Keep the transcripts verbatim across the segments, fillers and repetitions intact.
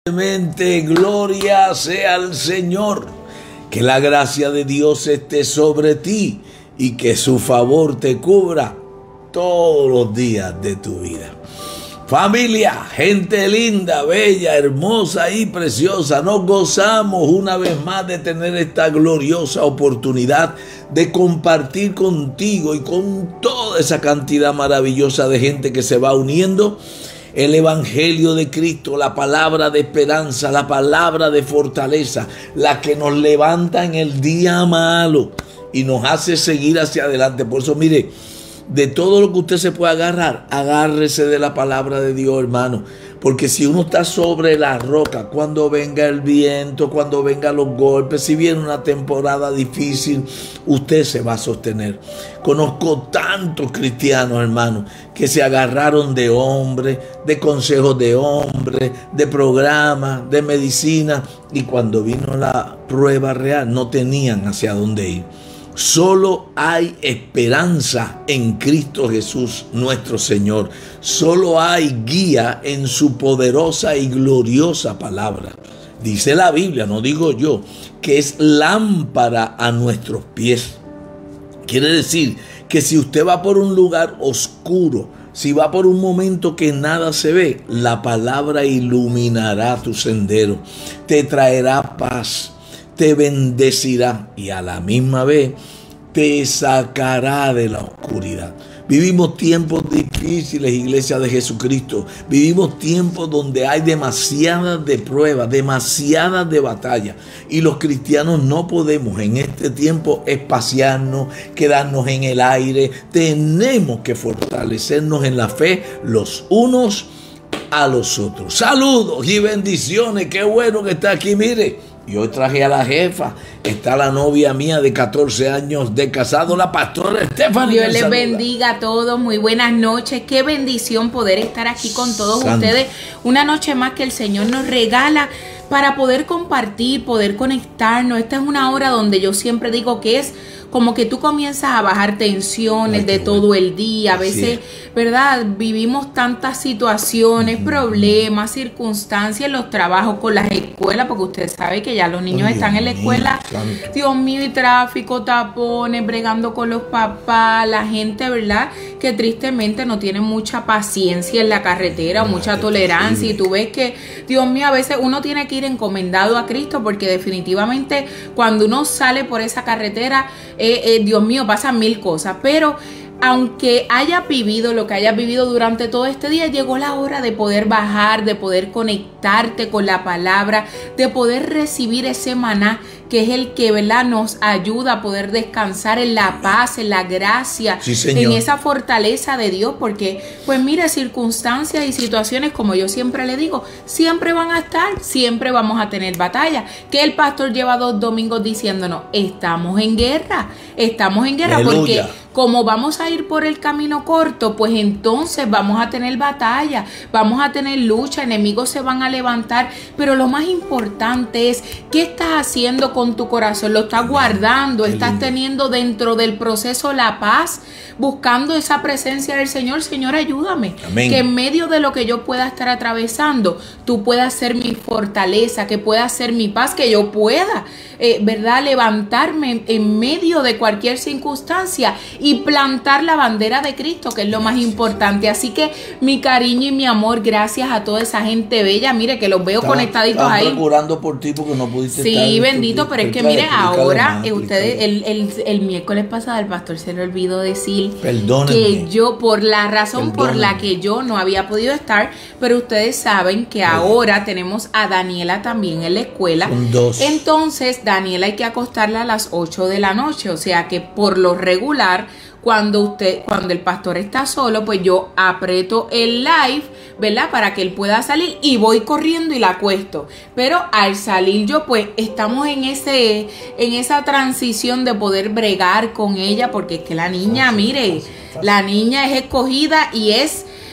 Gloria sea al Señor. Que la gracia de Dios esté sobre ti y que su favor te cubra todos los días de tu vida. Familia, gente linda, bella, hermosa y preciosa, nos gozamos una vez más de tener esta gloriosa oportunidad de compartir contigo y con toda esa cantidad maravillosa de gente que se va uniendo el Evangelio de Cristo, la palabra de esperanza, la palabra de fortaleza, la que nos levanta en el día malo y nos hace seguir hacia adelante. Por eso, mire, de todo lo que usted se pueda agarrar, agárrese de la palabra de Dios, hermano. Porque si uno está sobre la roca, cuando venga el viento, cuando vengan los golpes, si viene una temporada difícil, usted se va a sostener. Conozco tantos cristianos, hermano, que se agarraron de hombres, de consejos de hombres, de programas, de medicina, y cuando vino la prueba real, no tenían hacia dónde ir. Solo hay esperanza en Cristo Jesús nuestro Señor. Solo hay guía en su poderosa y gloriosa palabra. Dice la Biblia, no digo yo, que es lámpara a nuestros pies. Quiere decir que si usted va por un lugar oscuro, si va por un momento que nada se ve, la palabra iluminará tu sendero, te traerá paz, te bendecirá y a la misma vez te sacará de la oscuridad. Vivimos tiempos difíciles, iglesia de Jesucristo. Vivimos tiempos donde hay demasiadas de pruebas, demasiadas de batallas. Y los cristianos no podemos en este tiempo espaciarnos, quedarnos en el aire. Tenemos que fortalecernos en la fe los unos a los otros. Saludos y bendiciones. Qué bueno que está aquí, mire. Y hoy traje a la jefa, está la novia mía de catorce años de casado, la pastora Stephanie. Dios les bendiga a todos, muy buenas noches, qué bendición poder estar aquí con todos Santo. ustedes, una noche más que el Señor nos regala para poder compartir, poder conectarnos. Esta es una hora donde yo siempre digo que es como que tú comienzas a bajar tensiones Ay, de todo bueno. el día. A veces, ¿verdad? Vivimos tantas situaciones, uh-huh. problemas, circunstancias en los trabajos, con las escuelas, porque usted sabe que ya los niños Ay, están en la escuela. Mío, Dios mío, y tráfico, tapones, bregando con los papás, la gente, ¿verdad? Que tristemente no tiene mucha paciencia en la carretera, no, mucha tolerancia. Y tú ves que, Dios mío, a veces uno tiene que ir encomendado a Cristo, porque definitivamente cuando uno sale por esa carretera, Eh, eh, Dios mío, pasan mil cosas, pero aunque hayas vivido lo que hayas vivido durante todo este día, llegó la hora de poder bajar, de poder conectarte con la palabra, de poder recibir ese maná que es el que, ¿verdad?, nos ayuda a poder descansar en la paz, en la gracia, sí, en esa fortaleza de Dios, porque, pues mire, circunstancias y situaciones, como yo siempre le digo, siempre van a estar, siempre vamos a tener batalla. Que el pastor lleva dos domingos diciéndonos, estamos en guerra, estamos en guerra, Aleluya. Porque como vamos a ir por el camino corto, pues entonces vamos a tener batalla, vamos a tener lucha, enemigos se van a levantar, pero lo más importante es, ¿qué estás haciendo con tu corazón? ¿Lo estás guardando? ¿Estás teniendo dentro del proceso la paz? Buscando esa presencia del Señor. Señor, ayúdame. Amén. Que en medio de lo que yo pueda estar atravesando, tú puedas ser mi fortaleza, que puedas ser mi paz, que yo pueda, eh, ¿verdad?, levantarme en medio de cualquier circunstancia y plantar la bandera de Cristo, que es lo más importante. Así que mi cariño y mi amor, gracias a toda esa gente bella. Mire, que los veo estaba, conectaditos ahí. Estaba procurando por ti porque no pudiste sí, estar. Sí, bendito, pero es que mire, ahora eh, ustedes, el, el, el miércoles pasado, el pastor se le olvidó decir Perdónenme. que yo, por la razón Perdónenme. por la que yo no había podido estar, pero ustedes saben que ahora tenemos a Daniela también en la escuela. Son dos. Entonces, Daniela hay que acostarla a las ocho de la noche, o sea que por lo regular, cuando usted, cuando el pastor está solo, pues yo aprieto el live, ¿verdad?, para que él pueda salir y voy corriendo y la acuesto. Pero al salir yo, pues estamos en ese, en esa transición de poder bregar con ella, porque es que la niña, mire, la niña es escogida y es,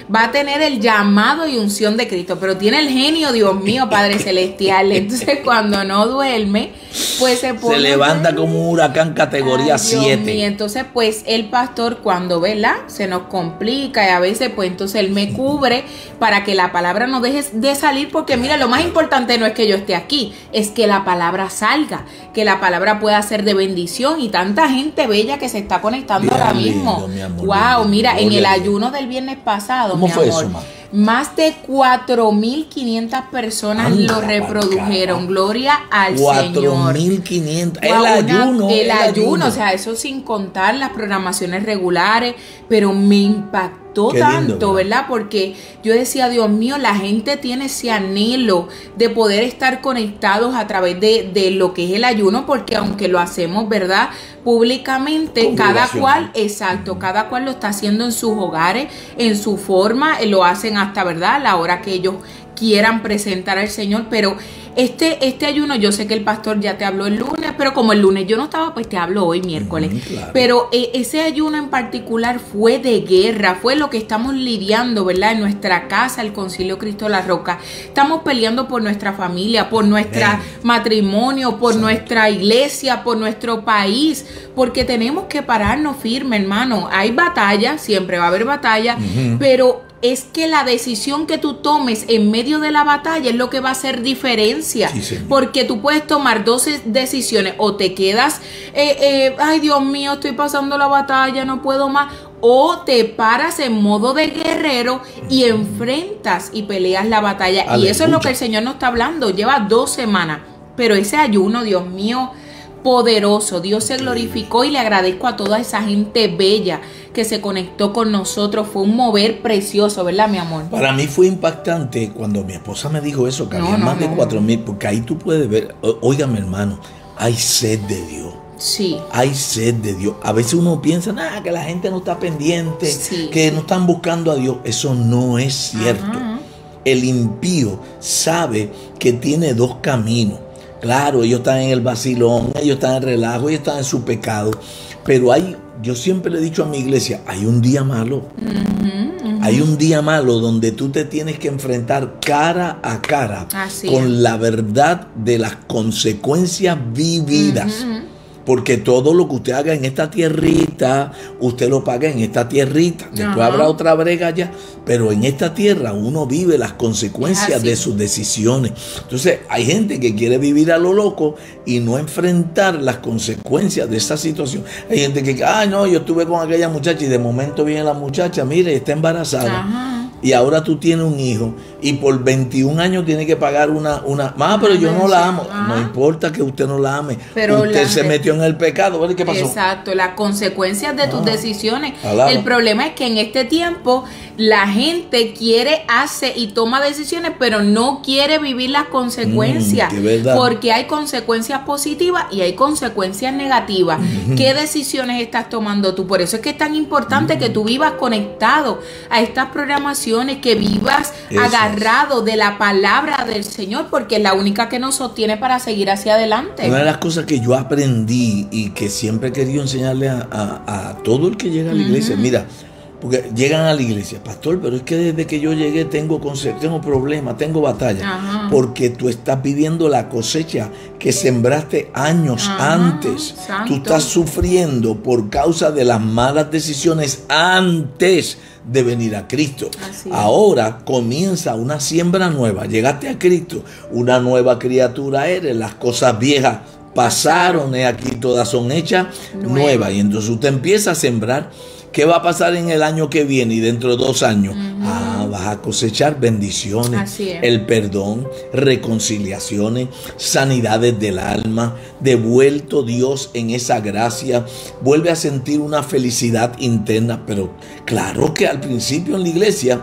va a tener el llamado y unción de Cristo, pero tiene el genio, Dios mío, Padre Celestial. Entonces cuando no duerme, pues se pone... Se levanta como un huracán categoría siete. Y entonces pues el pastor cuando, ¿verdad? Se nos complica y a veces pues entonces él me cubre para que la palabra no deje de salir, porque mira, lo más importante no es que yo esté aquí, es que la palabra salga, que la palabra pueda ser de bendición, y tanta gente bella que se está conectando bien ahora mismo. Lindo, amor, wow, bien, mira, en el ayuno del viernes pasado, ¿cómo mi fue amor, eso, ma? Más de cuatro mil quinientas personas Anda, lo reprodujeron. Cara. Gloria al Señor. cuatro mil quinientas. El una, ayuno. El, el ayuno, ayuno, o sea, eso sin contar las programaciones regulares, pero me impactó Qué tanto, lindo, ¿verdad? Porque yo decía, Dios mío, la gente tiene ese anhelo de poder estar conectados a través de, de lo que es el ayuno, porque aunque lo hacemos, ¿verdad?, públicamente, cada cual, exacto, cada cual lo está haciendo en sus hogares, en su forma, lo hacen hasta, ¿verdad?, a la hora que ellos quieran presentar al Señor. Pero este, este ayuno, yo sé que el pastor ya te habló el lunes, pero como el lunes yo no estaba, pues te hablo hoy miércoles. Mm, claro. Pero eh, ese ayuno en particular fue de guerra, fue lo que estamos lidiando, ¿verdad? En nuestra casa, el Concilio Cristo La Roca. Estamos peleando por nuestra familia, por nuestro matrimonio, por Exacto. nuestra iglesia, por nuestro país, porque tenemos que pararnos firme, hermano. Hay batalla, siempre va a haber batalla, uh-huh. pero es que la decisión que tú tomes en medio de la batalla es lo que va a hacer diferencia. Sí, porque tú puedes tomar dos decisiones: o te quedas, eh, eh, ay Dios mío, estoy pasando la batalla, no puedo más, o te paras en modo de guerrero y enfrentas y peleas la batalla. Aleluya. Y eso es lo que el Señor nos está hablando. Lleva dos semanas, pero ese ayuno, Dios mío, poderoso. Dios se glorificó, y le agradezco a toda esa gente bella que se conectó con nosotros. Fue un mover precioso, ¿verdad, mi amor? Para mí fue impactante cuando mi esposa me dijo eso, que no, había no, más no, de cuatro mil, porque ahí tú puedes ver, óigame, hermano, hay sed de Dios. Sí. Hay sed de Dios. A veces uno piensa, nada, que la gente no está pendiente, sí, que sí. no están buscando a Dios. Eso no es cierto. Ajá. El impío sabe que tiene dos caminos. Claro, ellos están en el vacilón, ellos están en el relajo, ellos están en su pecado. Pero hay, yo siempre le he dicho a mi iglesia, hay un día malo. Uh-huh, uh-huh. Hay un día malo donde tú te tienes que enfrentar cara a cara Así con es. la verdad de las consecuencias vividas. Uh-huh. Porque todo lo que usted haga en esta tierrita, usted lo paga en esta tierrita. Después Ajá. habrá otra brega allá. Pero en esta tierra uno vive las consecuencias de sus decisiones. Entonces hay gente que quiere vivir a lo loco y no enfrentar las consecuencias de esa situación. Hay gente que, ah, no, yo estuve con aquella muchacha y de momento viene la muchacha, mire, está embarazada. Ajá. Y ahora tú tienes un hijo y por veintiún años tienes que pagar una... una ah, pero yo no la amo. Ah. No importa que usted no la ame. Pero usted se metió en el pecado. ¿Qué pasó? Exacto, las consecuencias de ah. tus decisiones. Alaba. El problema es que en este tiempo la gente quiere, hace y toma decisiones, pero no quiere vivir las consecuencias. Mm, verdad. Porque hay consecuencias positivas y hay consecuencias negativas. Mm-hmm. ¿Qué decisiones estás tomando tú? Por eso es que es tan importante mm-hmm. que tú vivas conectado a estas programaciones, que vivas Eso agarrado es. de la palabra del Señor, porque es la única que nos sostiene para seguir hacia adelante. Una de las cosas que yo aprendí y que siempre he querido enseñarle a, a, a todo el que llega a la iglesia, uh-huh. mira, porque llegan a la iglesia, pastor, pero es que desde que yo llegué tengo, tengo problemas, tengo batalla, Ajá. porque tú estás viviendo la cosecha que sembraste años Ajá. antes. Santo. Tú estás sufriendo por causa de las malas decisiones antes de venir a Cristo. Así Ahora comienza una siembra nueva. Llegaste a Cristo, una nueva criatura eres, las cosas viejas pasaron, y aquí todas son hechas nuevas. Nueva. Y entonces usted empieza a sembrar. ¿Qué va a pasar en el año que viene y dentro de dos años? Uh-huh. Ah, vas a cosechar bendiciones, Así es. el perdón, reconciliaciones, sanidades del alma, devuelto Dios en esa gracia, vuelve a sentir una felicidad interna. Pero claro que al principio en la iglesia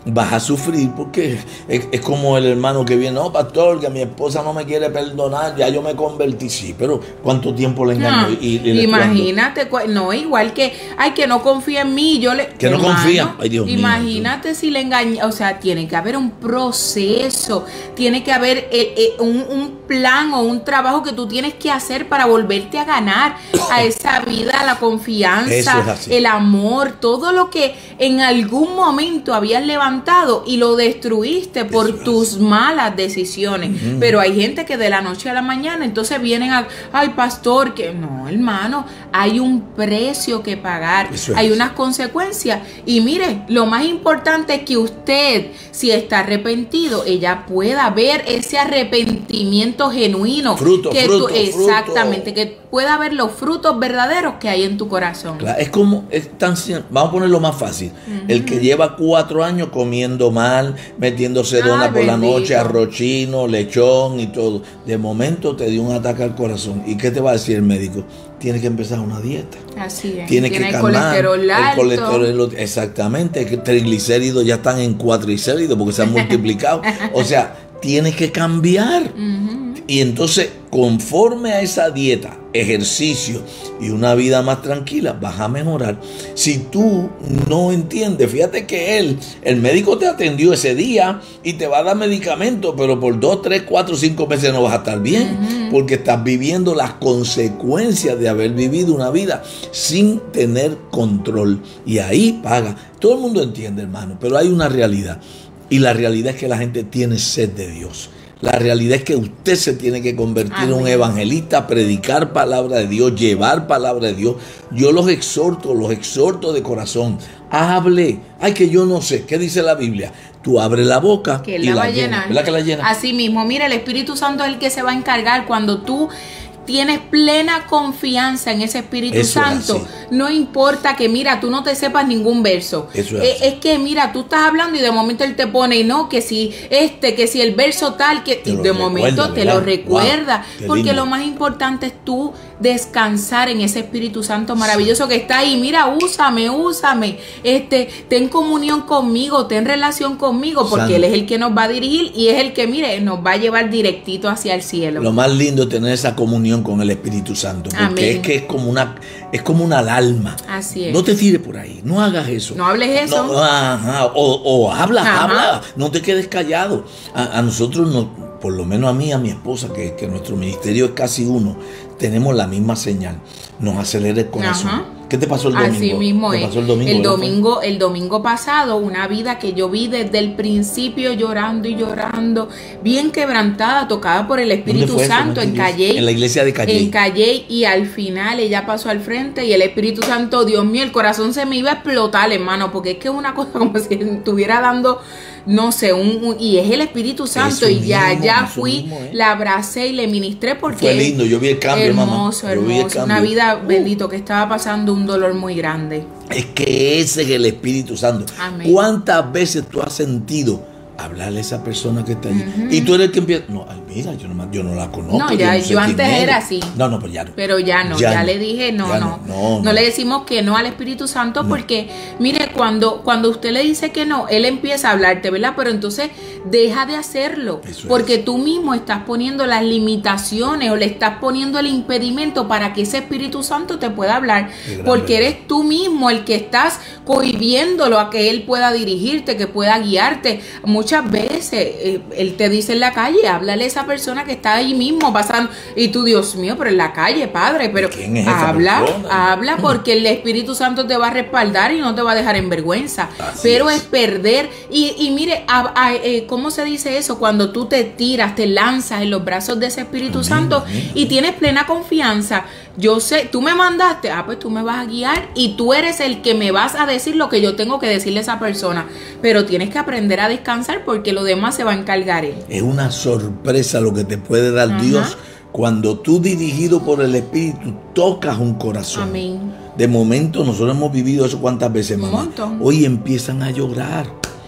vas a sufrir porque es, es como el hermano que viene, no, pastor, que mi esposa no me quiere perdonar, ya yo me convertí. Sí, pero ¿cuánto tiempo le engañó? No, y, y imagínate, no, igual que, ay, que no confía en mí, yo le... Que no hermano, confía, ay Dios mío. Imagínate si le engañó, o sea, tiene que haber un proceso, tiene que haber eh, eh, un, un plan o un trabajo que tú tienes que hacer para volverte a ganar a esa vida, la confianza, es el amor, todo lo que en algún momento habías levantado y lo destruiste por Eso tus es. malas decisiones. Uh-huh. Pero hay gente que de la noche a la mañana entonces vienen a, ay pastor, que no, hermano, hay un precio que pagar, Eso hay es. unas consecuencias. Y mire, lo más importante es que usted, si está arrepentido, ella pueda ver ese arrepentimiento genuino. Fruto, que fruto, tú, exactamente, fruto. que pueda ver los frutos verdaderos que hay en tu corazón. Claro, es como, es tan, vamos a ponerlo más fácil. Uh-huh. El que lleva cuatro años comiendo mal, metiéndose dona por bendito. la noche, arroz chino, lechón y todo. De momento te dio un ataque al corazón. ¿Y qué te va a decir el médico? Tienes que empezar una dieta. Así es. Tienes que el calmar colesterol alto. El colesterol, exactamente. Que triglicéridos ya están en cuatricéridos porque se han multiplicado. O sea, tienes que cambiar. Uh-huh. Y entonces, conforme a esa dieta, ejercicio y una vida más tranquila, vas a mejorar. Si tú no entiendes, fíjate que él, el médico te atendió ese día y te va a dar medicamentos, pero por dos, tres, cuatro, cinco meses no vas a estar bien, uh-huh. porque estás viviendo las consecuencias de haber vivido una vida sin tener control. Y ahí paga. Todo el mundo entiende, hermano, pero hay una realidad. Y la realidad es que la gente tiene sed de Dios. La realidad es que usted se tiene que convertir Amén. en un evangelista, predicar palabra de Dios, llevar palabra de Dios. Yo los exhorto, los exhorto de corazón. Hable. Ay, que yo no sé. ¿Qué dice la Biblia? Tú abre la boca que y la la va a llena. llenar. ¿Verdad que la llena? Así mismo. Mira, el Espíritu Santo es el que se va a encargar cuando tú tienes plena confianza en ese Espíritu Eso Santo. No importa que, mira, tú no te sepas ningún verso. Eso es, es, es que, mira, tú estás hablando y de momento él te pone, no, que si este, que si el verso tal, que y de momento te lo recuerda. Wow, porque lindo. Lo más importante es tú descansar en ese Espíritu Santo maravilloso sí. que está ahí. Mira, úsame, úsame. Este, ten comunión conmigo, ten relación conmigo, porque Santo. Él es el que nos va a dirigir y es el que, mire, nos va a llevar directito hacia el cielo. Lo más lindo es tener esa comunión con el Espíritu Santo, porque Amén. es que es como una es como una alarma. Así es. No te tires por ahí, no hagas eso. No hables eso. No, ajá, o, o habla, ajá. habla, no te quedes callado. A, a nosotros, no, por lo menos a mí, a mi esposa, que, que nuestro ministerio es casi uno, tenemos la misma señal. Nos acelera el corazón. Ajá. ¿Qué te pasó el domingo? Así mismo es. Pasó el domingo, el domingo, el domingo pasado, una vida que yo vi desde el principio llorando y llorando, bien quebrantada, tocada por el Espíritu Santo en Calley. En la iglesia de Calley. En Calley, y al final ella pasó al frente y el Espíritu Santo, Dios mío, el corazón se me iba a explotar, hermano, porque es que es una cosa como si estuviera dando, no sé, un, un y es el Espíritu Santo. Eso y ya, mismo, ya fui, mismo, ¿eh? La abracé y le ministré porque fue lindo, yo vi el cambio, hermoso, mamá. Hermoso, hermoso, una vida, uh. bendito, que estaba pasando un dolor muy grande. Es que ese es el Espíritu Santo. Amén. ¿Cuántas veces tú has sentido hablarle a esa persona que está allí? Uh-huh. Y tú eres el que empieza, no, ay, mira, yo no, yo no la conozco. No, ya, yo, no yo antes era así. No, no, pues ya no. Pero ya no, ya, ya no, le dije, no, no. No, no, no. no le decimos que no al Espíritu Santo, no. porque, mire, cuando, cuando usted le dice que no, él empieza a hablarte, ¿verdad? Pero entonces deja de hacerlo. Eso porque es. Tú mismo estás poniendo las limitaciones o le estás poniendo el impedimento para que ese Espíritu Santo te pueda hablar. Porque verdad. Eres tú mismo el que estás cohibiéndolo a que él pueda dirigirte, que pueda guiarte. Muchas veces eh, él te dice en la calle, háblale a esa persona que está ahí mismo pasando, y tú, Dios mío, pero en la calle, padre, pero ¿quién es habla, persona? habla porque el Espíritu Santo te va a respaldar y no te va a dejar en vergüenza. Así pero es. es perder, y, y mire, a, a, eh, ¿cómo se dice eso? Cuando tú te tiras, te lanzas en los brazos de ese Espíritu amén, Santo amén, y amén. Tienes plena confianza. Yo sé, tú me mandaste, ah, pues tú me vas a guiar y tú eres el que me vas a decir lo que yo tengo que decirle a esa persona. Pero tienes que aprender a descansar porque lo demás se va a encargar él. Es una sorpresa lo que te puede dar Ajá. Dios cuando tú, dirigido por el Espíritu, tocas un corazón. Amén. De momento, nosotros hemos vivido eso cuántas veces, mamá. Un montón. Hoy empiezan a llorar.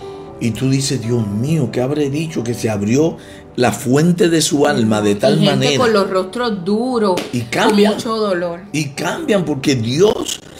Y tú dices, Dios mío, ¿qué habré dicho? Que se abrió la fuente de su alma de tal y gente manera. Con los rostros duros. Y cambian. Con mucho dolor. Y cambian porque Dios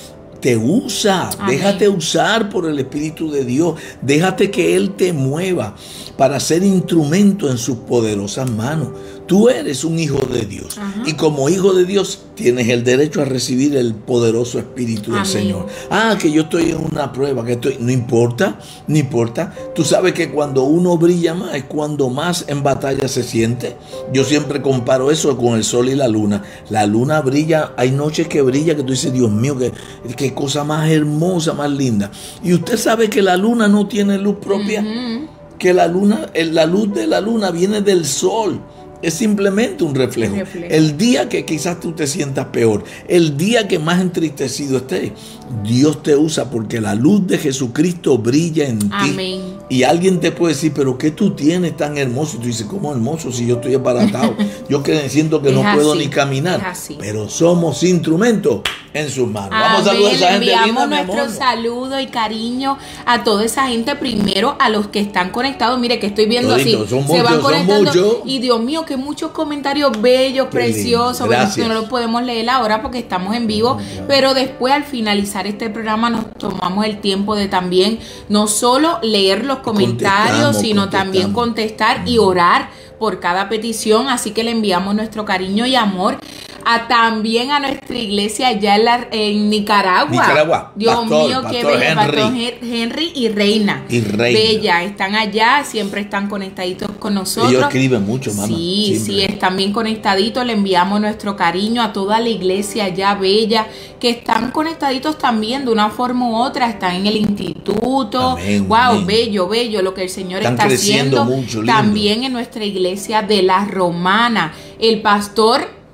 te usa. Amén. Déjate usar por el Espíritu de Dios. Déjate que Él te mueva para ser instrumento en sus poderosas manos. Tú eres un hijo de Dios. Ajá. Y como hijo de Dios tienes el derecho a recibir el poderoso Espíritu del Amén. Señor. Ah, que yo estoy en una prueba, que estoy, no importa, no importa. Tú sabes que cuando uno brilla más es cuando más en batalla se siente. Yo siempre comparo eso con el sol y la luna. La luna brilla, hay noches que brilla que tú dices, Dios mío, qué, qué cosa más hermosa, más linda. Y usted sabe que la luna no tiene luz propia, uh-huh. que la luna, la luz de la luna viene del sol. Es simplemente un reflejo. reflejo. El día que quizás tú te sientas peor, el día que más entristecido estés, Dios te usa porque la luz de Jesucristo brilla en Amén. ti. Y alguien te puede decir, pero ¿qué tú tienes tan hermoso? Y tú dices, ¿cómo hermoso si yo estoy abaratado? Yo que siento que es no así, puedo ni caminar. Pero somos instrumentos en sus manos. Amén. Vamos a saludar a esa gente linda, enviamos nuestro saludo y cariño a toda esa gente. Primero a los que están conectados. Mire que estoy viendo Todito, así. Se muchos, van conectando. Y Dios mío, que muchos comentarios bellos, Qué preciosos. Bueno, no lo podemos leer ahora porque estamos en vivo. Oh, pero después, al finalizar este programa, nos tomamos el tiempo de también no solo leer los comentarios, sino también contestar y orar por cada petición. Así que le enviamos nuestro cariño y amor a también a nuestra iglesia allá en, la, en Nicaragua. Nicaragua. Dios pastor, mío, pastor qué bello. Henry. Pastor Henry y Reina. Y Reina. Bella, están allá, siempre están conectaditos con nosotros. Ellos escriben mucho, mamá. Sí, siempre. sí, están bien conectaditos. Le enviamos nuestro cariño a toda la iglesia allá, bella, que están conectaditos también de una forma u otra. Están en el instituto. Amén, wow, amén. bello, bello lo que el Señor están está haciendo. Mucho, lindo. También en nuestra iglesia de la Romana. El pastor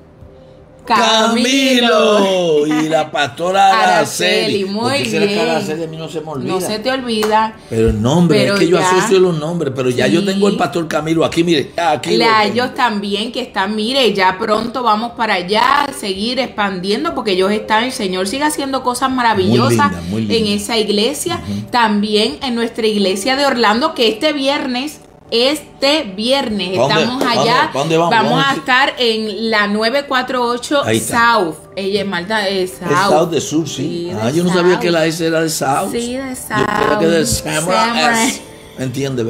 Camilo. Y la pastora Araceli. Araceli, muy bien. Araceli a mí no se me olvida. No se te olvida. Pero el nombre, pero es que yo ya, asocio los nombres, pero ya sí. yo tengo el pastor Camilo aquí, mire. Aquí a ellos también que están, mire, ya pronto vamos para allá, seguir expandiendo, porque ellos están, el Señor sigue haciendo cosas maravillosas muy linda, muy linda. En esa iglesia. Uh-huh. También en nuestra iglesia de Orlando, que este viernes Este viernes estamos allá. ¿Dónde, dónde vamos? Vamos a estar en la nueve cuatro ocho South. Ella es Malta, es South. Es South de sur, sí. sí ah, yo no South. Sabía que la S era de South. Sí, de South. Yo creo que de Semoran S. ¿Entiendes?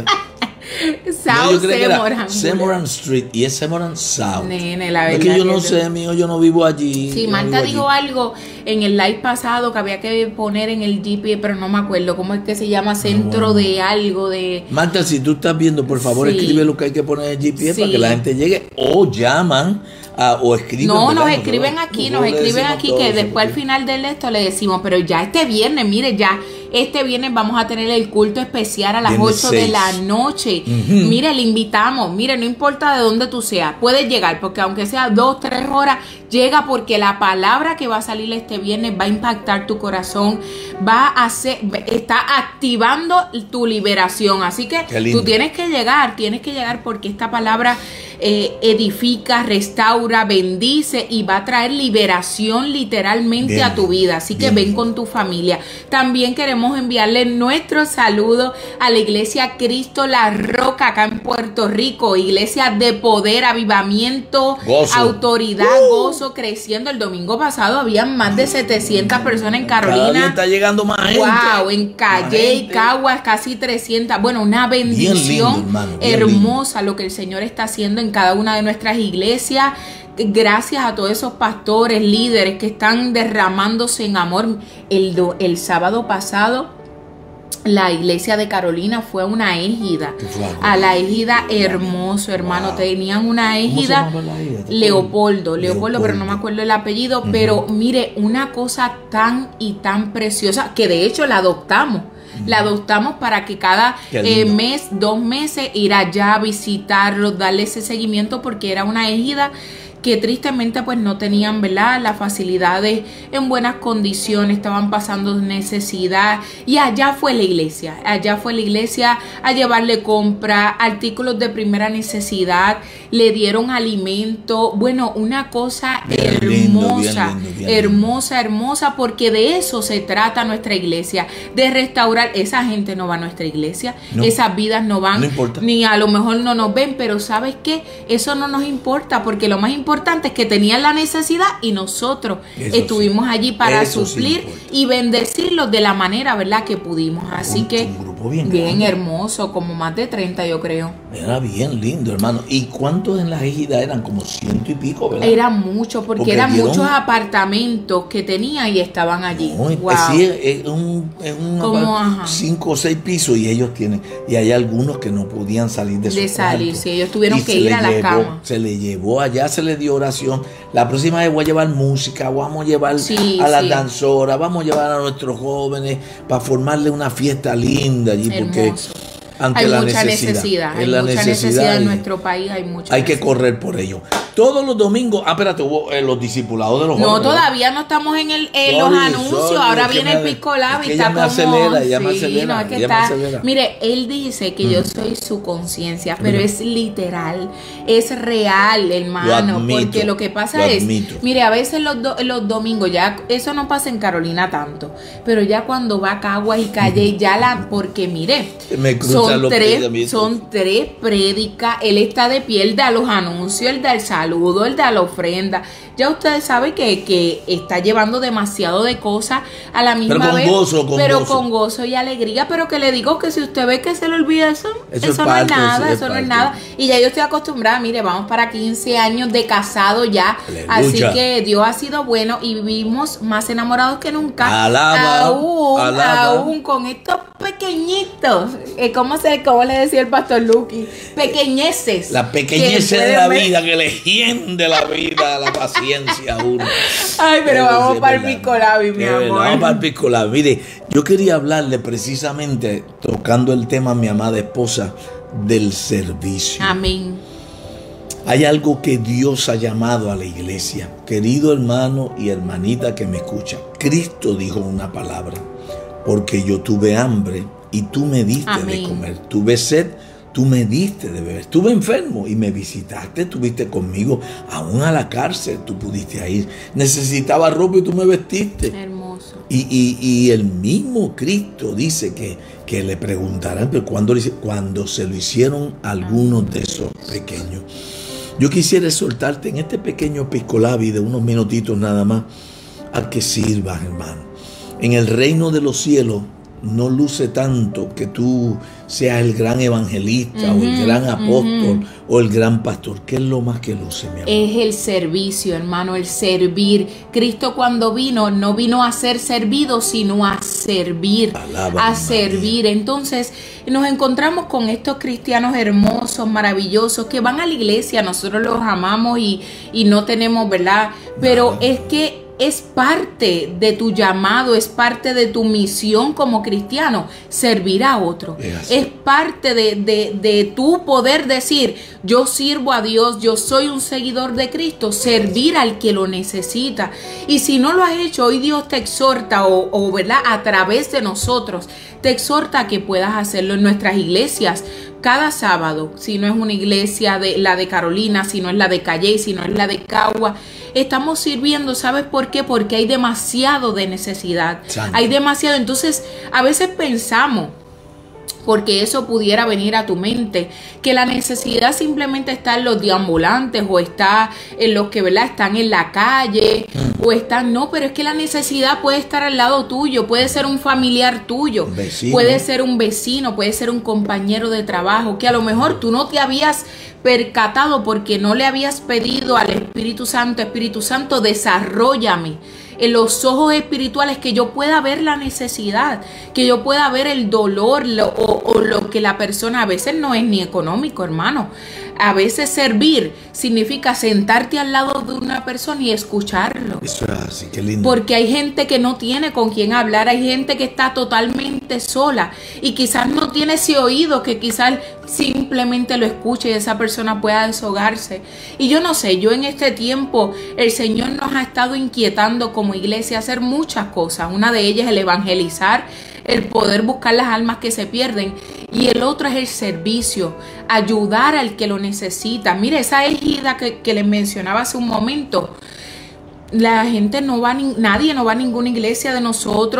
South no, yo creo Semoran. Que Semoran Street y es Semoran South. Nene, la verdad. Es que yo no que sé, mío, yo no vivo allí. Sí, no Marta dijo allí. Algo en el live pasado que había que poner en el G P S, pero no me acuerdo cómo es que se llama, centro no, bueno. de algo de... Marta, si tú estás viendo, por favor, sí. escribe lo que hay que poner en el G P S sí. para que la gente llegue o llaman a, o escriben. No, nos escriben nosotros, aquí, nos escriben aquí que después al final del esto le decimos, pero ya este viernes, mire, ya este viernes vamos a tener el culto especial a las ocho de la noche. Uh-huh. Mire, le invitamos, mire, no importa de dónde tú seas, puedes llegar, porque aunque sea dos, tres horas, llega porque la palabra que va a salir este viernes va a impactar tu corazón, va a hacer, está activando tu liberación. Así que tú tienes que llegar, tienes que llegar porque esta palabra eh, edifica, restaura, bendice y va a traer liberación literalmente bien, a tu vida. Así que bien. Ven con tu familia. También queremos enviarle nuestro saludo a la iglesia Cristo La Roca acá en Puerto Rico, iglesia de poder, avivamiento, gozo. Autoridad, uh. gozo, creciendo. El domingo pasado habían más de setecientas personas en Carolina. Cada día está llegando más gente. Wow, en Calle y Caguas casi trescientas. Bueno, una bendición bien lindo, hermano, bien hermosa lindo. Lo que el Señor está haciendo en cada una de nuestras iglesias. Gracias a todos esos pastores, líderes que están derramándose en amor. El, do, el sábado pasado la iglesia de Carolina fue una égida, a la égida hermoso, hermano. Wow. Tenían una égida, Leopoldo, Leopoldo, Leopoldo, pero no me acuerdo el apellido. Uh-huh. Pero mire, una cosa tan y tan preciosa que de hecho la adoptamos. La adoptamos para que cada eh, mes, dos meses, ir allá a visitarlos, darle ese seguimiento, porque era una égida que tristemente pues no tenían, ¿verdad?, las facilidades en buenas condiciones, estaban pasando necesidad, y allá fue la iglesia, allá fue la iglesia a llevarle compra, artículos de primera necesidad, le dieron alimento, bueno, una cosa bien hermosa, lindo, bien lindo, bien hermosa, lindo. hermosa, porque de eso se trata nuestra iglesia, de restaurar. Esa gente no va a nuestra iglesia, no, esas vidas no van, no ni a lo mejor no nos ven, pero ¿sabes qué? Eso no nos importa, porque lo más importante importantes que tenían la necesidad y nosotros Eso estuvimos sí. allí para Eso suplir sí y bendecirlos de la manera, ¿verdad?, que pudimos. Así un, que un grupo bien, bien grande. hermoso, como más de treinta yo creo. Era bien lindo, hermano. ¿Y cuántos en la égida eran? Como ciento y pico, ¿verdad? Era mucho, porque, Porque eran dieron- muchos apartamentos que tenía y estaban allí. No, Wow. sí, es, es un, es una Como, pa- ajá. cinco o seis pisos y ellos tienen, y hay algunos que no podían salir de su De salir, cuarto. sí, ellos tuvieron Y que se ir le a la llevó- cama. Se le llevó allá, se le dio oración. La próxima vez voy a llevar música, vamos a llevar Sí, a las sí. danzoras, vamos a llevar a nuestros jóvenes para formarle una fiesta linda allí, porque Hermoso. ante Hay la mucha necesidad, necesidad, hay es la mucha necesidad necesidad en y nuestro país, hay mucha hay que necesidad. correr por ello. Todos los domingos, ah, espérate, hubo eh, los discipulados de los No, jóvenes. todavía no estamos en, el, en Sorry, los anuncios. sorry, Ahora es que viene me- el Pisco Lab es y que está ella me como. acelera, ella me Sí, acelera, no, es que ella me está. acelera. Mire, él dice que yo soy su conciencia, pero Mira. es literal, es real, hermano. Lo admito, porque lo que pasa lo es. admito. Mire, a veces los, do- los domingos, ya eso no pasa en Carolina tanto, pero ya cuando va a Caguas y Calle, ya la. Porque mire, Me cruzan son los tres, pensamientos. son tres prédicas. Él está de pie, él da los anuncios, él da el saludo, él da la ofrenda. Ya ustedes saben que, que está llevando demasiado de cosas a la misma Pero con vez. gozo, con pero gozo. con gozo y alegría. Pero que le digo que si usted ve que se le olvida eso, Eso eso, es no parte, es nada, sí, es eso no es parte. nada. Y ya yo estoy acostumbrada, mire, vamos para quince años de casado ya. Aleluya. Así que Dios ha sido bueno y vivimos más enamorados que nunca. Alaba, aún, alaba. aún con estos pequeñitos. Eh, ¿Cómo, se, ¿Cómo le decía el pastor Lucky? Pequeñeces. La pequeñez que de la pueden ver- vida, que le hiende la vida, la paciencia a uno. Ay, pero Eso vamos sí es para el verdad. Pisco Lab, mi Es verdad, amor. Vamos para el Pisco Lab. Mire, yo quería hablarle precisamente, tocando el tema a mi amada esposa, del servicio. Amén. Hay algo que Dios ha llamado a la iglesia. Querido hermano y hermanita que me escucha, Cristo dijo una palabra, porque yo tuve hambre y tú me diste Amén. de comer, tuve sed, tú me diste de beber, estuve enfermo y me visitaste, estuviste conmigo, aún a la cárcel tú pudiste ir, necesitaba ropa y tú me vestiste. Hermoso. Y, y, y el mismo Cristo dice que, que le preguntarán, pero cuando, cuando se lo hicieron algunos de esos pequeños. Yo quisiera exhortarte en este pequeño Pisco Lab de unos minutitos nada más a que sirvas, hermano. En el reino de los cielos no luce tanto que tú seas el gran evangelista Ujú, o el gran apóstol ujú. o el gran pastor. ¿Qué es lo más que luce, mi amor? Es el servicio, hermano, el servir. Cristo cuando vino, no vino a ser servido, sino a servir. Alaba, a María. servir. Entonces, nos encontramos con estos cristianos hermosos, maravillosos, que van a la iglesia. Nosotros los amamos y, y no tenemos, ¿verdad? Pero Nada. es que es parte de tu llamado, es parte de tu misión como cristiano, servir a otro. Es así. Es parte de, de, de tu poder decir, yo sirvo a Dios, yo soy un seguidor de Cristo, servir al que lo necesita. Y si no lo has hecho, hoy Dios te exhorta, o, o ¿verdad? A través de nosotros, te exhorta a que puedas hacerlo en nuestras iglesias. Cada sábado, si no es una iglesia de la de Carolina, si no es la de Calle, si no es la de Cagua, estamos sirviendo. ¿Sabes por qué? Porque hay demasiado de necesidad. Santo. Hay demasiado. Entonces, a veces pensamos, porque eso pudiera venir a tu mente, que la necesidad simplemente está en los deambulantes o está en los que, ¿verdad?, están en la calle o están, no, pero es que la necesidad puede estar al lado tuyo, puede ser un familiar tuyo, Un vecino. puede ser un vecino, puede ser un compañero de trabajo, que a lo mejor tú no te habías percatado porque no le habías pedido al Espíritu Santo, Espíritu Santo, desarróllame en los ojos espirituales, que yo pueda ver la necesidad, que yo pueda ver el dolor lo, o, o lo que la persona, a veces no es ni económico, hermano. A veces servir significa sentarte al lado de una persona y escucharlo. Eso es así, qué lindo. Porque hay gente que no tiene con quién hablar, hay gente que está totalmente sola y quizás no tiene ese oído que quizás simplemente lo escuche y esa persona pueda deshogarse. Y yo no sé, yo en este tiempo el Señor nos ha estado inquietando como iglesia a hacer muchas cosas. Una de ellas es el evangelizar, el poder buscar las almas que se pierden, y el otro es el servicio, ayudar al que lo necesita. Mire, esa ejida que, que les mencionaba hace un momento, la gente no va, ni, nadie no va a ninguna iglesia de nosotros.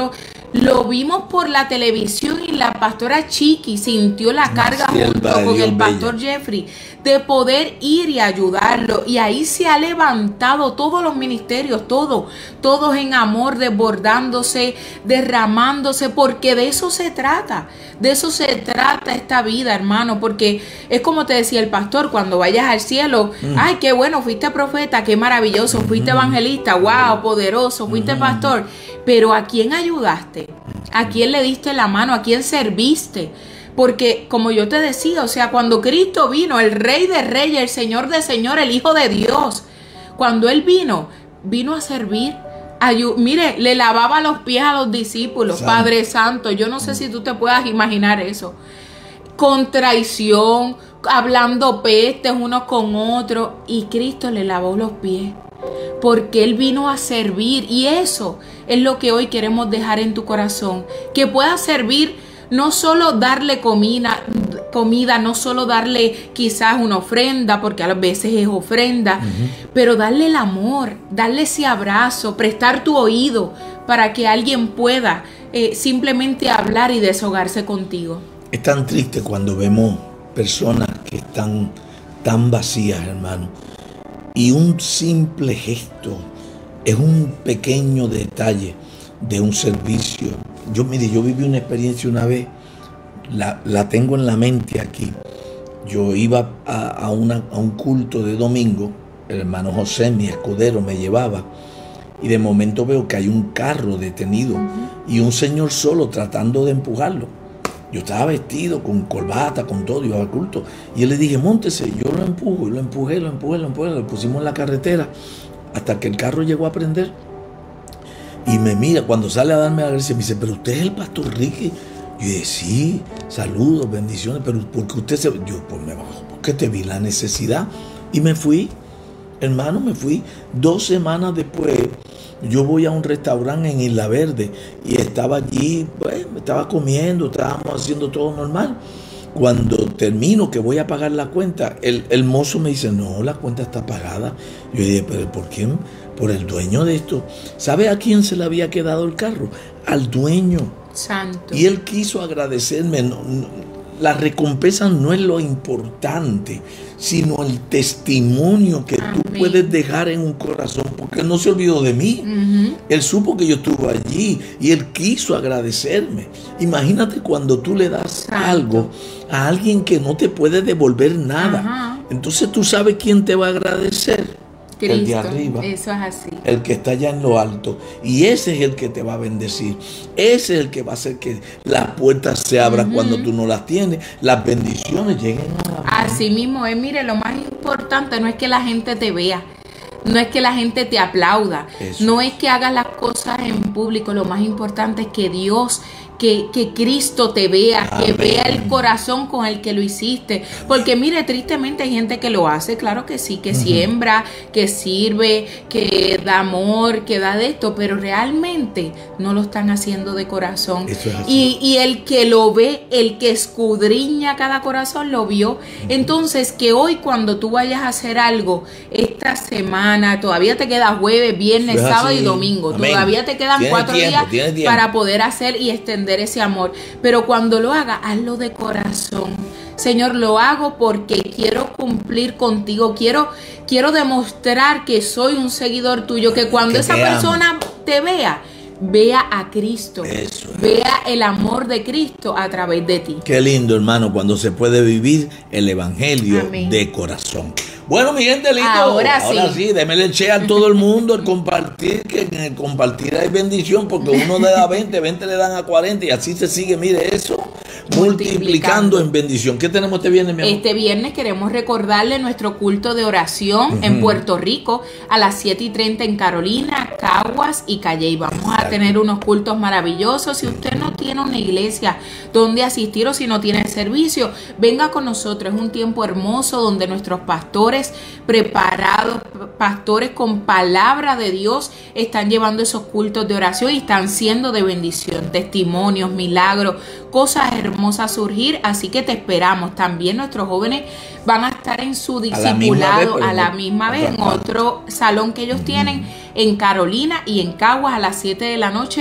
Lo vimos por la televisión y la pastora Chiqui sintió la carga junto con el pastor Jeffrey de poder ir y ayudarlo. Y ahí se ha levantado todos los ministerios, todos, todos en amor, desbordándose, derramándose, porque de eso se trata. De eso se trata esta vida, hermano, porque es como te decía el pastor, cuando vayas al cielo, mm. ay, qué bueno, fuiste profeta, qué maravilloso, fuiste evangelista, wow, poderoso, fuiste mm. pastor, pero ¿a quién ayudaste? ¿A quién le diste la mano? ¿A quién serviste? Porque como yo te decía, o sea, cuando Cristo vino, el Rey de Reyes, el Señor de Señores, el Hijo de Dios, cuando Él vino, vino a servir. Ayu Mire, le lavaba los pies a los discípulos, Santo. Padre Santo, yo no sé si tú te puedas imaginar eso. Con traición, hablando pestes unos con otros, y Cristo le lavó los pies. Porque Él vino a servir, y eso es lo que hoy queremos dejar en tu corazón, que puedas servir, no solo darle comida, comida, no solo darle quizás una ofrenda, porque a veces es ofrenda, uh-huh. pero darle el amor, darle ese abrazo, prestar tu oído para que alguien pueda eh, simplemente hablar y deshogarse contigo. Es tan triste cuando vemos personas que están tan vacías, hermano. Y un simple gesto es un pequeño detalle de un servicio. Yo, mire, yo viví una experiencia una vez, la, la tengo en la mente aquí. Yo iba a, a, una, a un culto de domingo, el hermano José, mi escudero, me llevaba, y de momento veo que hay un carro detenido uh-huh. y un señor solo tratando de empujarlo. Yo estaba vestido con corbata, con todo, iba al culto. Y yo le dije, móntese, yo lo empujo, y lo empujé, lo empujé, lo empujé, lo pusimos en la carretera hasta que el carro llegó a prender. Y me mira, cuando sale a darme la gracia, me dice, pero usted es el pastor Ricky. Yo dije, sí, saludos, bendiciones, pero porque usted se... Yo, pues me bajo, porque te vi la necesidad. Y me fui, hermano, me fui. Dos semanas después, yo voy a un restaurante en Isla Verde y estaba allí, pues, me estaba comiendo, estábamos haciendo todo normal. Cuando termino, que voy a pagar la cuenta, el, el mozo me dice, no, la cuenta está pagada. Yo dije, pero ¿por qué? Por el dueño de esto. ¿Sabe a quién se le había quedado el carro? Al dueño. Santo. Y él quiso agradecerme. No, no, la recompensa no es lo importante, sino el testimonio que Amén. Tú puedes dejar en un corazón, porque él no se olvidó de mí. Uh-huh. Él supo que yo estuve allí y él quiso agradecerme. Imagínate cuando tú le das Santo. Algo a alguien que no te puede devolver nada. Uh-huh. Entonces tú sabes quién te va a agradecer. Cristo, el de arriba, eso es así. El que está allá en lo alto. Y ese es el que te va a bendecir. Ese es el que va a hacer que las puertas se abran uh-huh. cuando tú no las tienes. Las bendiciones lleguen a la vida. Así mismo es. Mire, lo más importante no es que la gente te vea. No es que la gente te aplauda. Eso. No es que hagas las cosas en público. Lo más importante es que Dios... Que, que Cristo te vea, Amén. Que vea el corazón con el que lo hiciste. Porque mire, tristemente hay gente que lo hace, claro que sí, que uh-huh. siembra, que sirve, que da amor, que da de esto, pero realmente no lo están haciendo de corazón. Eso es así. Y, y el que lo ve, el que escudriña cada corazón, lo vio. Uh-huh. Entonces, que hoy cuando tú vayas a hacer algo, esta semana, todavía te queda jueves, viernes, es sábado así. Y domingo, Amén. Todavía te quedan cuatro tiempo, días para poder hacer y extender ese amor, pero cuando lo haga, hazlo de corazón. Señor, lo hago porque quiero cumplir contigo, quiero, quiero demostrar que soy un seguidor tuyo, que cuando que esa persona amo. Te vea, vea a Cristo, Eso es. Vea el amor de Cristo a través de ti. Qué lindo, hermano, cuando se puede vivir el evangelio Amén. De corazón. Bueno, mi gente lindo, ahora, ahora sí, sí démele che a todo el mundo el compartir, que en el compartir hay bendición, porque uno le da veinte, veinte le dan a cuarenta y así se sigue, mire eso, multiplicando en bendición. ¿Qué tenemos este viernes, mi amor? Este viernes queremos recordarle nuestro culto de oración uh-huh. en Puerto Rico a las siete y treinta en Carolina, Caguas y Calley. Vamos Exacto. a tener unos cultos maravillosos. Si usted no tiene una iglesia donde asistir o si no tiene servicio, venga con nosotros. Es un tiempo hermoso donde nuestros pastores preparados, pastores con palabra de Dios, están llevando esos cultos de oración y están siendo de bendición, testimonios, milagros, cosas hermosas a surgir, así que te esperamos. También nuestros jóvenes van a estar en su discipulado a la misma vez, en otro salón que ellos tienen en Carolina y en Caguas a las siete de la noche.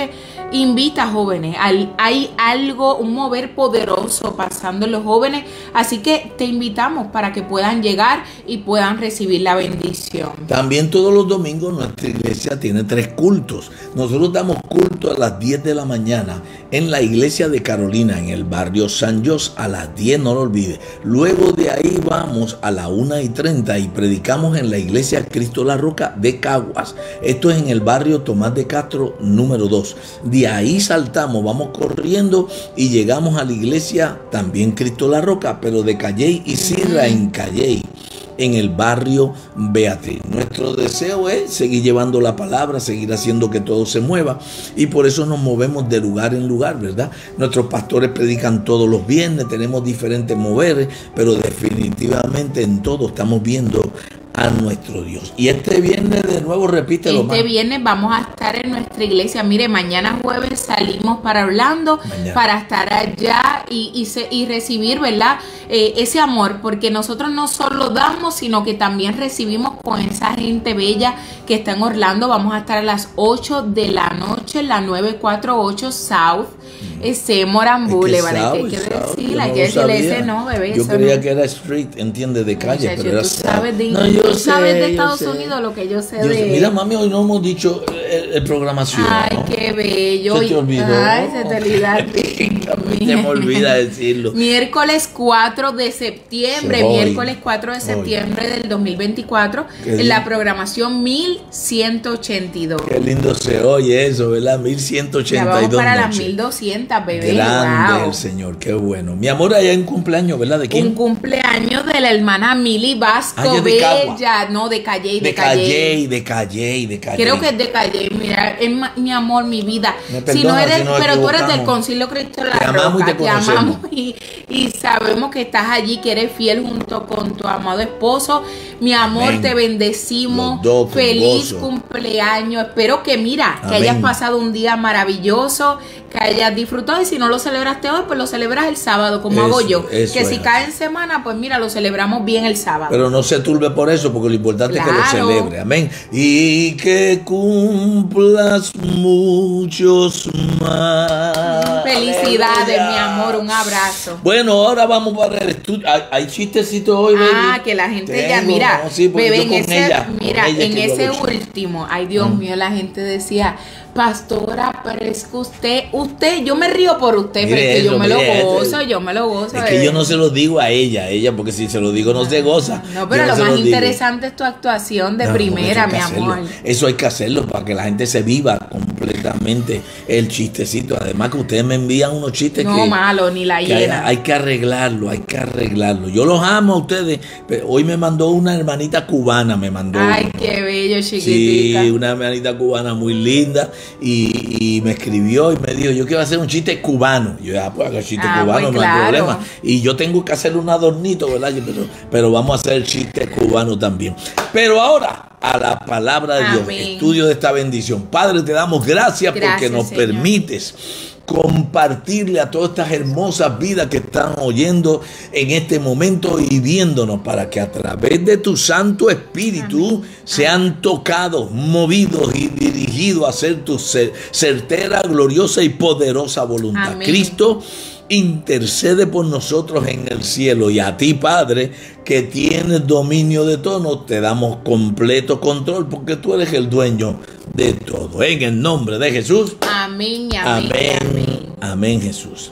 invita a jóvenes. Hay, hay algo, un mover poderoso pasando en los jóvenes, así que te invitamos para que puedan llegar y puedan recibir la bendición. También todos los domingos nuestra iglesia tiene tres cultos. Nosotros damos culto a las diez de la mañana en la iglesia de Carolina, en el barrio San Jos, a las diez, no lo olvide. Luego de ahí vamos a la una y treinta y predicamos en la iglesia Cristo La Roca de Caguas. Esto es en el barrio Tomás de Castro número dos. De ahí saltamos, vamos corriendo y llegamos a la iglesia también Cristo La Roca, pero de Calley y Sirra en Calley, en el barrio Beatriz. Nuestro deseo es seguir llevando la palabra, seguir haciendo que todo se mueva, y por eso nos movemos de lugar en lugar, ¿verdad? Nuestros pastores predican todos los viernes, tenemos diferentes moveres, pero definitivamente en todo estamos viendo a nuestro Dios. Y este viernes de nuevo, repítelo más. Este viernes vamos a estar en nuestra iglesia. Mire, mañana jueves salimos para Orlando, mañana, para estar allá y, y, se, y recibir, ¿verdad? Eh, ese amor, porque nosotros no solo damos, sino que también recibimos con esa gente bella que está en Orlando. Vamos a estar a las ocho de la noche en la novecientos cuarenta y ocho South. Ese Moran Boulevard, es que hay que decirle, hay que decirle ese no, bebé. Yo creía no. que era street, entiende, de calle, Muchacho, pero era tú sabes de, no, yo tú sé, sabes de Estados sé. Unidos lo que yo sé yo de... Sé. Mira, mami, hoy no hemos dicho el, el programación. Ay, ¿no? qué bello. Se te olvidó. Ay, se te olvidó. Se me olvida decirlo. Miércoles cuatro de septiembre, sí, miércoles cuatro de septiembre hoy. Del dos mil veinticuatro, qué en lindo. La programación mil ciento ochenta y dos. Qué lindo se oye eso, ¿verdad? mil ciento ochenta y dos. Ya vamos para noche. Las mil doscientas, bebé. Grande wow. el Señor, qué bueno. Mi amor, allá hay un cumpleaños, ¿verdad? ¿De quién? Un cumpleaños de la hermana Mili Vasco, ah, bella. No, de Calley, de, de Calley. De Calley, de Calley. Creo que es de Calley. Mira, es mi amor, mi vida. Me perdona, si no eres, si nos pero tú eres equivocamos. del Concilio Cristo La Te amamos Roca. y te Te amamos y, y sabemos que estás allí, que eres fiel junto con tu amado esposo. Mi amor, amén. Te bendecimos. Dos, feliz cumpleaños. Espero que, mira, amén. Que hayas pasado un día maravilloso, que hayas disfrutado, y si no lo celebraste hoy, pues lo celebras el sábado, como eso, hago yo. Que si es. Cae en semana, pues mira, lo celebramos bien el sábado. Pero no se turbe por eso, porque lo importante claro. es que lo celebre. Amén. Y que cumplas muchos más. Felicidades, mi amor, un abrazo. Bueno, ahora vamos para el estudio. Hay, hay chistecitos hoy, baby. Ah, que la gente Tengo, ya, mira, no, sí, bebé, en ese, ella, mira, en ese último, ay Dios mm. mío, la gente decía, pastora, pero es que usted, usted, yo me río por usted, mire pero es que eso, yo me lo gozo, eso. yo me lo gozo. Es que yo no se lo digo a ella, ella, porque si se lo digo no, no se goza. No, pero no lo más lo interesante digo. Es tu actuación de no, primera, mi hacerlo. amor. Eso hay que hacerlo para que la gente se viva completamente el chistecito. Además que ustedes me envían unos chistes no, que... No malo, ni la llena. Hay, hay que arreglarlo, hay que arreglarlo. Yo los amo a ustedes, pero hoy me mandó una hermanita cubana, me mandó. Ay, qué bello, chiquitica. Sí, una hermanita cubana muy linda y, y me escribió y me dijo, yo quiero hacer un chiste cubano. Y yo, ah, pues haga chiste ah, cubano, pues, no claro. hay problema. Y yo tengo que hacer un adornito, ¿verdad? Pero, pero vamos a hacer el chiste cubano también. Pero ahora, a la palabra de Amén. Dios, estudio de esta bendición. Padre, te damos gracias, gracias porque nos Señor. Permites compartirle a todas estas hermosas vidas que están oyendo en este momento y viéndonos, para que a través de tu Santo Espíritu Amén. Sean tocados, movidos y dirigidos a hacer tu certera, gloriosa y poderosa voluntad. Amén. Cristo, intercede por nosotros en el cielo, y a ti, Padre, que tienes dominio de todo, te damos completo control, porque tú eres el dueño de todo. En el nombre de Jesús. Amén, amén, amén. Amén, amén Jesús.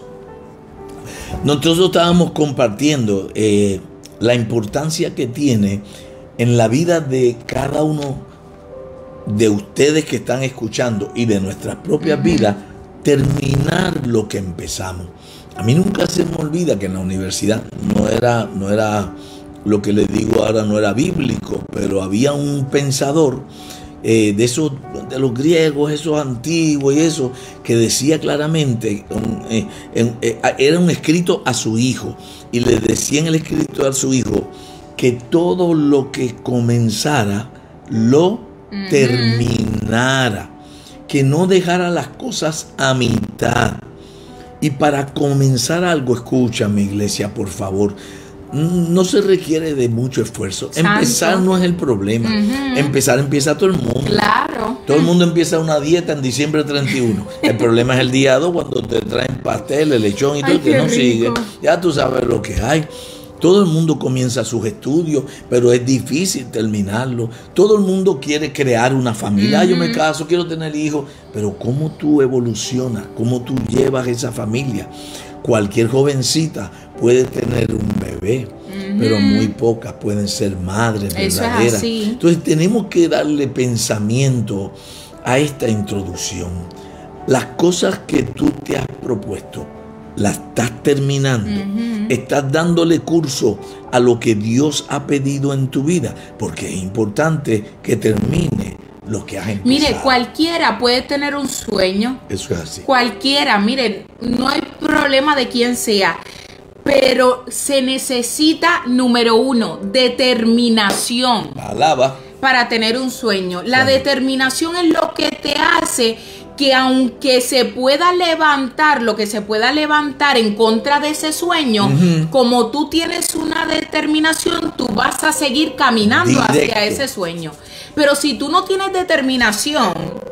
Nosotros estábamos compartiendo eh, la importancia que tiene en la vida de cada uno de ustedes que están escuchando y de nuestras propias uh-huh. vidas, terminar lo que empezamos. A mí nunca se me olvida que en la universidad no era, no era lo que les digo ahora, no era bíblico, pero había un pensador eh, de esos, de los griegos, esos antiguos y eso, que decía claramente, eh, eh, eh, era un escrito a su hijo, y le decía en el escrito a su hijo que todo lo que comenzara lo uh-huh. terminara, que no dejara las cosas a mitad. Y para comenzar algo, escúchame, iglesia, por favor, no se requiere de mucho esfuerzo. Santo. Empezar no es el problema. Uh-huh. Empezar empieza todo el mundo. Claro. Todo el mundo empieza una dieta en diciembre treinta y uno. El problema es el día dos cuando te traen pastel, el lechón y todo. Ay, que no rico. Sigue. Ya tú sabes lo que hay. Todo el mundo comienza sus estudios, pero es difícil terminarlo. Todo el mundo quiere crear una familia. Uh-huh. Ah, yo me caso, quiero tener hijos. Pero ¿cómo tú evolucionas? ¿Cómo tú llevas esa familia? Cualquier jovencita puede tener un bebé, uh-huh. pero muy pocas pueden ser madres verdaderas. Eso es así. Entonces tenemos que darle pensamiento a esta introducción. Las cosas que tú te has propuesto, las estás terminando. Uh-huh. Estás dándole curso a lo que Dios ha pedido en tu vida, porque es importante que termine lo que has empezado. Mire, cualquiera puede tener un sueño. Eso es así. Cualquiera, miren, no hay problema de quién sea, pero se necesita, número uno, determinación. Alaba. Para tener un sueño. La sí. determinación es lo que te hace que aunque se pueda levantar, lo que se pueda levantar en contra de ese sueño, uh-huh. como tú tienes una determinación, tú vas a seguir caminando Directo. hacia ese sueño. Pero si tú no tienes determinación,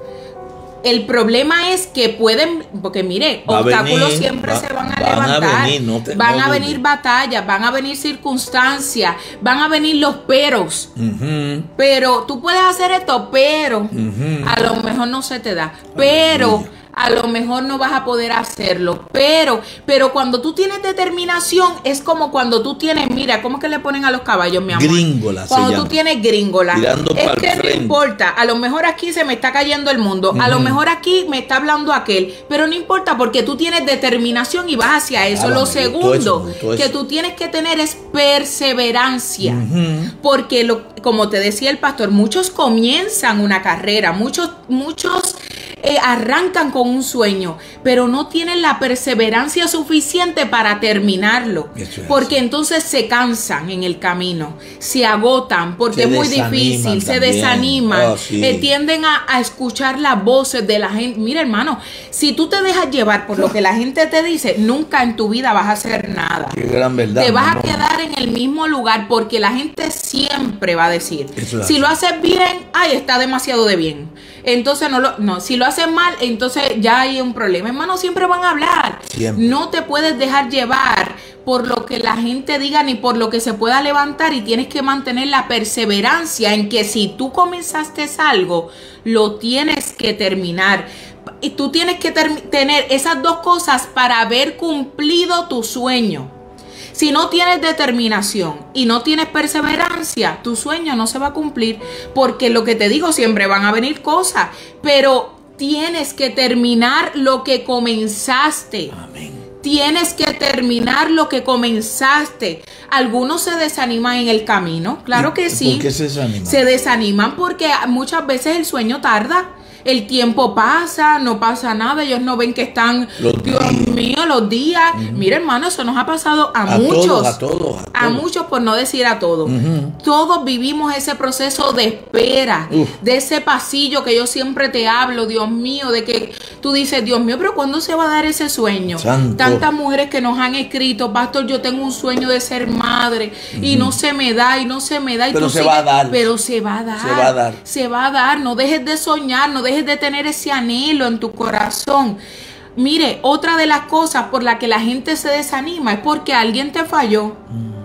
el problema es que pueden, porque mire, va obstáculos venir, siempre va, se van a van levantar, a venir, no te, van no a venir venir. batallas, van a venir circunstancias, van a venir los peros. Uh-huh. Pero tú puedes hacer esto, pero uh-huh. a lo mejor no se te da. Pero uh-huh. a lo mejor no vas a poder hacerlo. Pero, pero cuando tú tienes determinación, es como cuando tú tienes, mira, ¿cómo que le ponen a los caballos, mi amor? Gringola. Cuando se tú llama. tienes gringola. Tirando es para que el no frente. importa. A lo mejor aquí se me está cayendo el mundo. Uh-huh. A lo mejor aquí me está hablando aquel. Pero no importa porque tú tienes determinación y vas hacia eso. Claro, lo segundo eso, que tú tienes que tener es perseverancia. Uh-huh. Porque, lo, como te decía el pastor, muchos comienzan una carrera. Muchos, muchos eh, arrancan con un sueño, pero no tienen la perseverancia suficiente para terminarlo, porque entonces se cansan en el camino, se agotan porque se es muy difícil, se también. desaniman, oh, sí. eh, tienden a, a escuchar las voces de la gente. Mira, hermano, si tú te dejas llevar por lo que la gente te dice, nunca en tu vida vas a hacer nada. Qué gran verdad. Te vas no. a quedar en el mismo lugar porque la gente siempre va a decir, si lo haces bien, ay, está demasiado de bien. Entonces no lo, no, si lo haces mal, entonces ya hay un problema. Hermano, siempre van a hablar. Siempre. No te puedes dejar llevar por lo que la gente diga ni por lo que se pueda levantar, y tienes que mantener la perseverancia en que si tú comenzaste algo, lo tienes que terminar. Y tú tienes que ter- tener esas dos cosas para haber cumplido tu sueño. Si no tienes determinación y no tienes perseverancia, tu sueño no se va a cumplir, porque lo que te digo, siempre van a venir cosas, pero tienes que terminar lo que comenzaste. Amén. Tienes que terminar lo que comenzaste. Algunos se desaniman en el camino, claro que sí. ¿Por qué se desaniman? Se desaniman porque muchas veces el sueño tarda. El tiempo pasa, no pasa nada, ellos no ven que están, los Dios días. mío, los días. Uh-huh. Mira, hermano, eso nos ha pasado a, a muchos. Todos, a todos, a todos. A muchos, por no decir a todos. Uh-huh. Todos vivimos ese proceso de espera, uh. de ese pasillo que yo siempre te hablo, Dios mío, de que tú dices, Dios mío, pero ¿cuándo se va a dar ese sueño? Santo. Tantas mujeres que nos han escrito, pastor, yo tengo un sueño de ser madre, uh-huh. y no se me da, y no se me da. Y pero tú se sigues, va a dar. Pero se va a dar. Se va a dar. Se va a dar. No dejes de soñar, no dejes de tener ese anhelo en tu corazón. Mire, otra de las cosas por la que la gente se desanima es porque alguien te falló.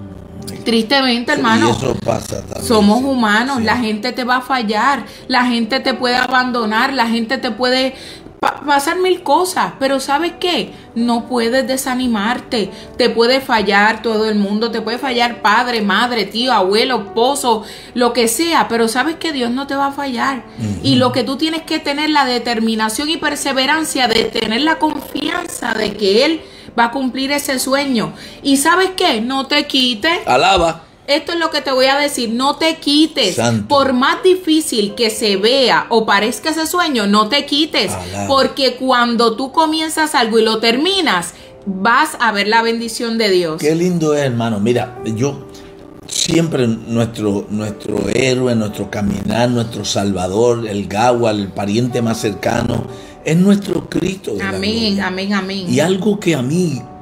Mm. Tristemente, hermano. Y eso pasa también. Somos humanos, sí. La gente te va a fallar, la gente te puede abandonar, la gente te puede pa- pasar mil cosas, pero ¿sabes qué? No puedes desanimarte. Te puede fallar todo el mundo, te puede fallar padre, madre, tío, abuelo, esposo, lo que sea, pero sabes que Dios no te va a fallar. Uh-huh. Y lo que tú tienes que tener la determinación y perseverancia de tener la confianza de que Él va a cumplir ese sueño. Y ¿sabes qué? No te quites. Alaba. Esto es lo que te voy a decir, no te quites. Santo. Por más difícil que se vea o parezca ese sueño, no te quites. Alaba. Porque cuando tú comienzas algo y lo terminas, vas a ver la bendición de Dios. Qué lindo es, hermano. Mira, yo siempre nuestro, nuestro héroe, nuestro caminar, nuestro salvador, el Gawar, el pariente más cercano, es nuestro Cristo de amén, la gloria. amén, amén. Y algo que a mí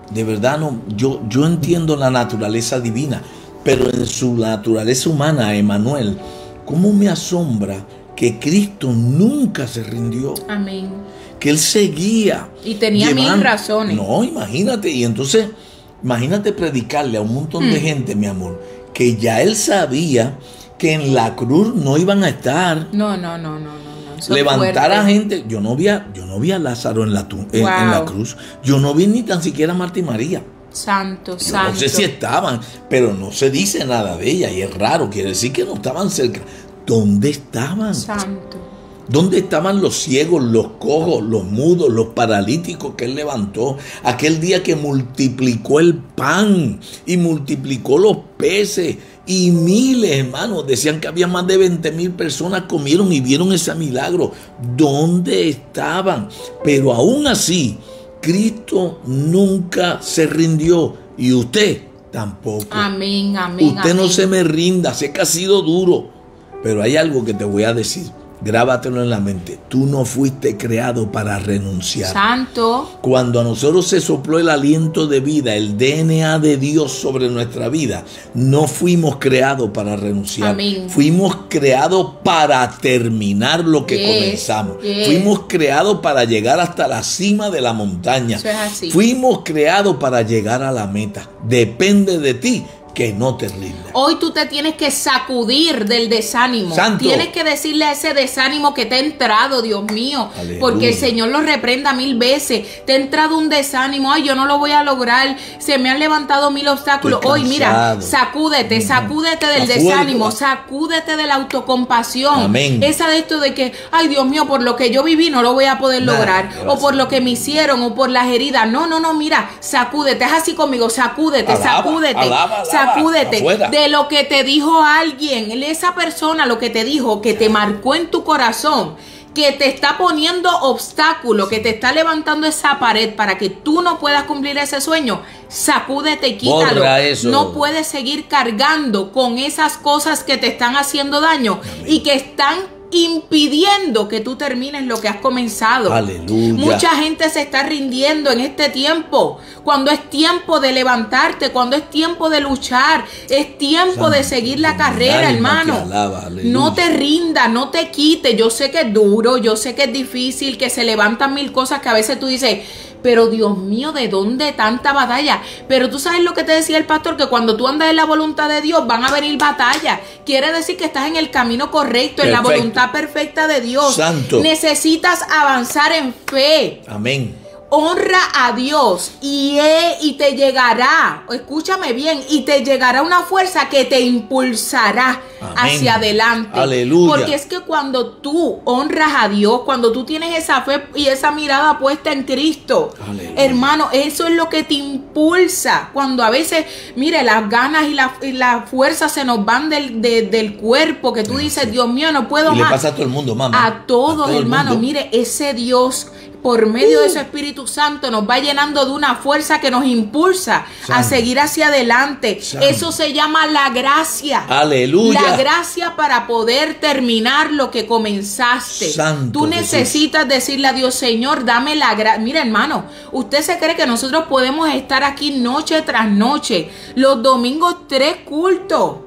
de verdad no, yo, yo entiendo la naturaleza divina, pero en su naturaleza humana, Emanuel, ¿cómo me asombra que Cristo nunca se rindió? Amén. Que Él seguía. Y tenía llevando, mil razones. No, imagínate, y entonces, imagínate predicarle a un montón mm. de gente, mi amor, que ya Él sabía que en la cruz no iban a estar. No, no, no, no, no. no. Levantar a gente. Yo no vi a, yo no vi a Lázaro en la, tu, en, wow. en la cruz. Yo no vi ni tan siquiera a Marta y María. Santo, yo santo. No sé si estaban, pero no se dice nada de ella. Y es raro, quiere decir que no estaban cerca. ¿Dónde estaban? Santo. ¿Dónde estaban los ciegos, los cojos, los mudos, los paralíticos que Él levantó? Aquel día que multiplicó el pan y multiplicó los peces y miles, hermanos. Decían que había más de veinte mil personas comieron y vieron ese milagro. ¿Dónde estaban? Pero aún así, Cristo nunca se rindió y usted tampoco. Amén, amén. Usted amén. no se me rinda, sé que ha sido duro, pero hay algo que te voy a decir. Grábatelo en la mente. Tú no fuiste creado para renunciar. Santo. Cuando a nosotros se sopló el aliento de vida, el D N A de Dios sobre nuestra vida, no fuimos creados para renunciar. Amén. Fuimos creados para terminar lo que yes, comenzamos. Yes. Fuimos creados para llegar hasta la cima de la montaña. Eso es así. Fuimos creados para llegar a la meta. Depende de ti que no te rinda. Hoy tú te tienes que sacudir del desánimo. Santo. Tienes que decirle a ese desánimo que te ha entrado, Dios mío. Aleluya. Porque el Señor lo reprenda mil veces. Te ha entrado un desánimo. Ay, yo no lo voy a lograr. Se me han levantado mil obstáculos. Hoy, mira, sacúdete, sacúdete del Afuera. desánimo. Sacúdete de la autocompasión. Amén. Esa de esto de que, ay, Dios mío, por lo que yo viví no lo voy a poder Nada, lograr. gracias. O por lo que me hicieron, o por las heridas. No, no, no, mira, sacúdete. Es así conmigo. Sacúdete, Alaba, sacúdete. alaba, alaba. Sacúdete Afuera. de lo que te dijo alguien, esa persona lo que te dijo, que te marcó en tu corazón, que te está poniendo obstáculos, que te está levantando esa pared para que tú no puedas cumplir ese sueño. Sacúdete, quítalo. Borra eso. No puedes seguir cargando con esas cosas que te están haciendo daño. Amén. Y que están impidiendo que tú termines lo que has comenzado. Aleluya. Mucha gente se está rindiendo en este tiempo, cuando es tiempo de levantarte, cuando es tiempo de luchar, es tiempo Santo, de seguir la carrera, hermano. Alaba, no te rindas, no te quites. Yo sé que es duro, yo sé que es difícil, que se levantan mil cosas que a veces tú dices, pero Dios mío, ¿de dónde tanta batalla? Pero tú sabes lo que te decía el pastor, que cuando tú andas en la voluntad de Dios van a venir batallas. Quiere decir que estás en el camino correcto, perfecto, en la voluntad perfecta de Dios. Santo. Necesitas avanzar en fe. Amén. Honra a Dios y, he, y te llegará, escúchame bien, y te llegará una fuerza que te impulsará Amén. Hacia adelante. Aleluya. Porque es que cuando tú honras a Dios, cuando tú tienes esa fe y esa mirada puesta en Cristo, Aleluya. Hermano, eso es lo que te impulsa. Cuando a veces, mire, las ganas y la, y la fuerza se nos van del, de, del cuerpo, que tú dices, Dios mío, no puedo y más. Le pasa a todo el mundo, mamá. A todos, a todo hermano, mire, ese Dios, por medio uh. de su Espíritu Santo, nos va llenando de una fuerza que nos impulsa Santo. A seguir hacia adelante. Santo. Eso se llama la gracia. Aleluya. La gracia para poder terminar lo que comenzaste. Santo Tú necesitas Jesús. Decirle a Dios, Señor, dame la gracia. Mira, hermano, usted se cree que nosotros podemos estar aquí noche tras noche, los domingos tres cultos.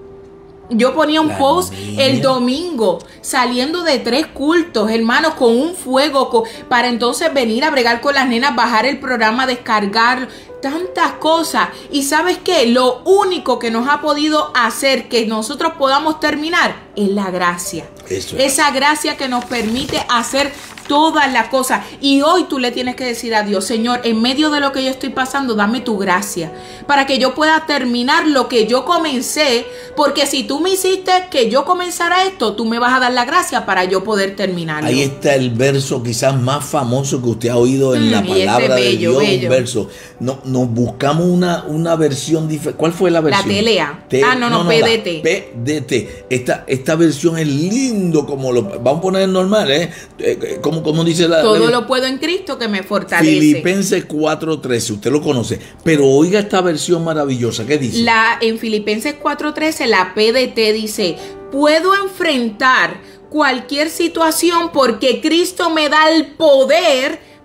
Yo ponía un la post niña. El domingo saliendo de tres cultos, hermanos, con un fuego, con, para entonces venir a bregar con las nenas, bajar el programa, descargar tantas cosas. Y ¿sabes qué? Lo único que nos ha podido hacer que nosotros podamos terminar es la gracia. Eso es. Esa gracia que nos permite hacer todas las cosas. Y hoy tú le tienes que decir a Dios, Señor, en medio de lo que yo estoy pasando, dame tu gracia para que yo pueda terminar lo que yo comencé, porque si tú me hiciste que yo comenzara esto, tú me vas a dar la gracia para yo poder terminarlo. Ahí está el verso quizás más famoso que usted ha oído en mm, la palabra bello, de Dios. Bello. Un verso. No, nos buscamos una, una versión diferente. ¿Cuál fue la versión? La T L A. T ah, no, no, no P D T. P D T. Esta, esta versión es lindo, como lo vamos a poner normal, ¿eh? Como, como dice la... Todo la, lo puedo en Cristo que me fortalece. Filipenses cuatro trece, usted lo conoce. Pero oiga esta versión maravillosa. ¿Qué dice? La, en Filipenses cuatro trece, la P D T dice, puedo enfrentar cualquier situación porque Cristo me da el poder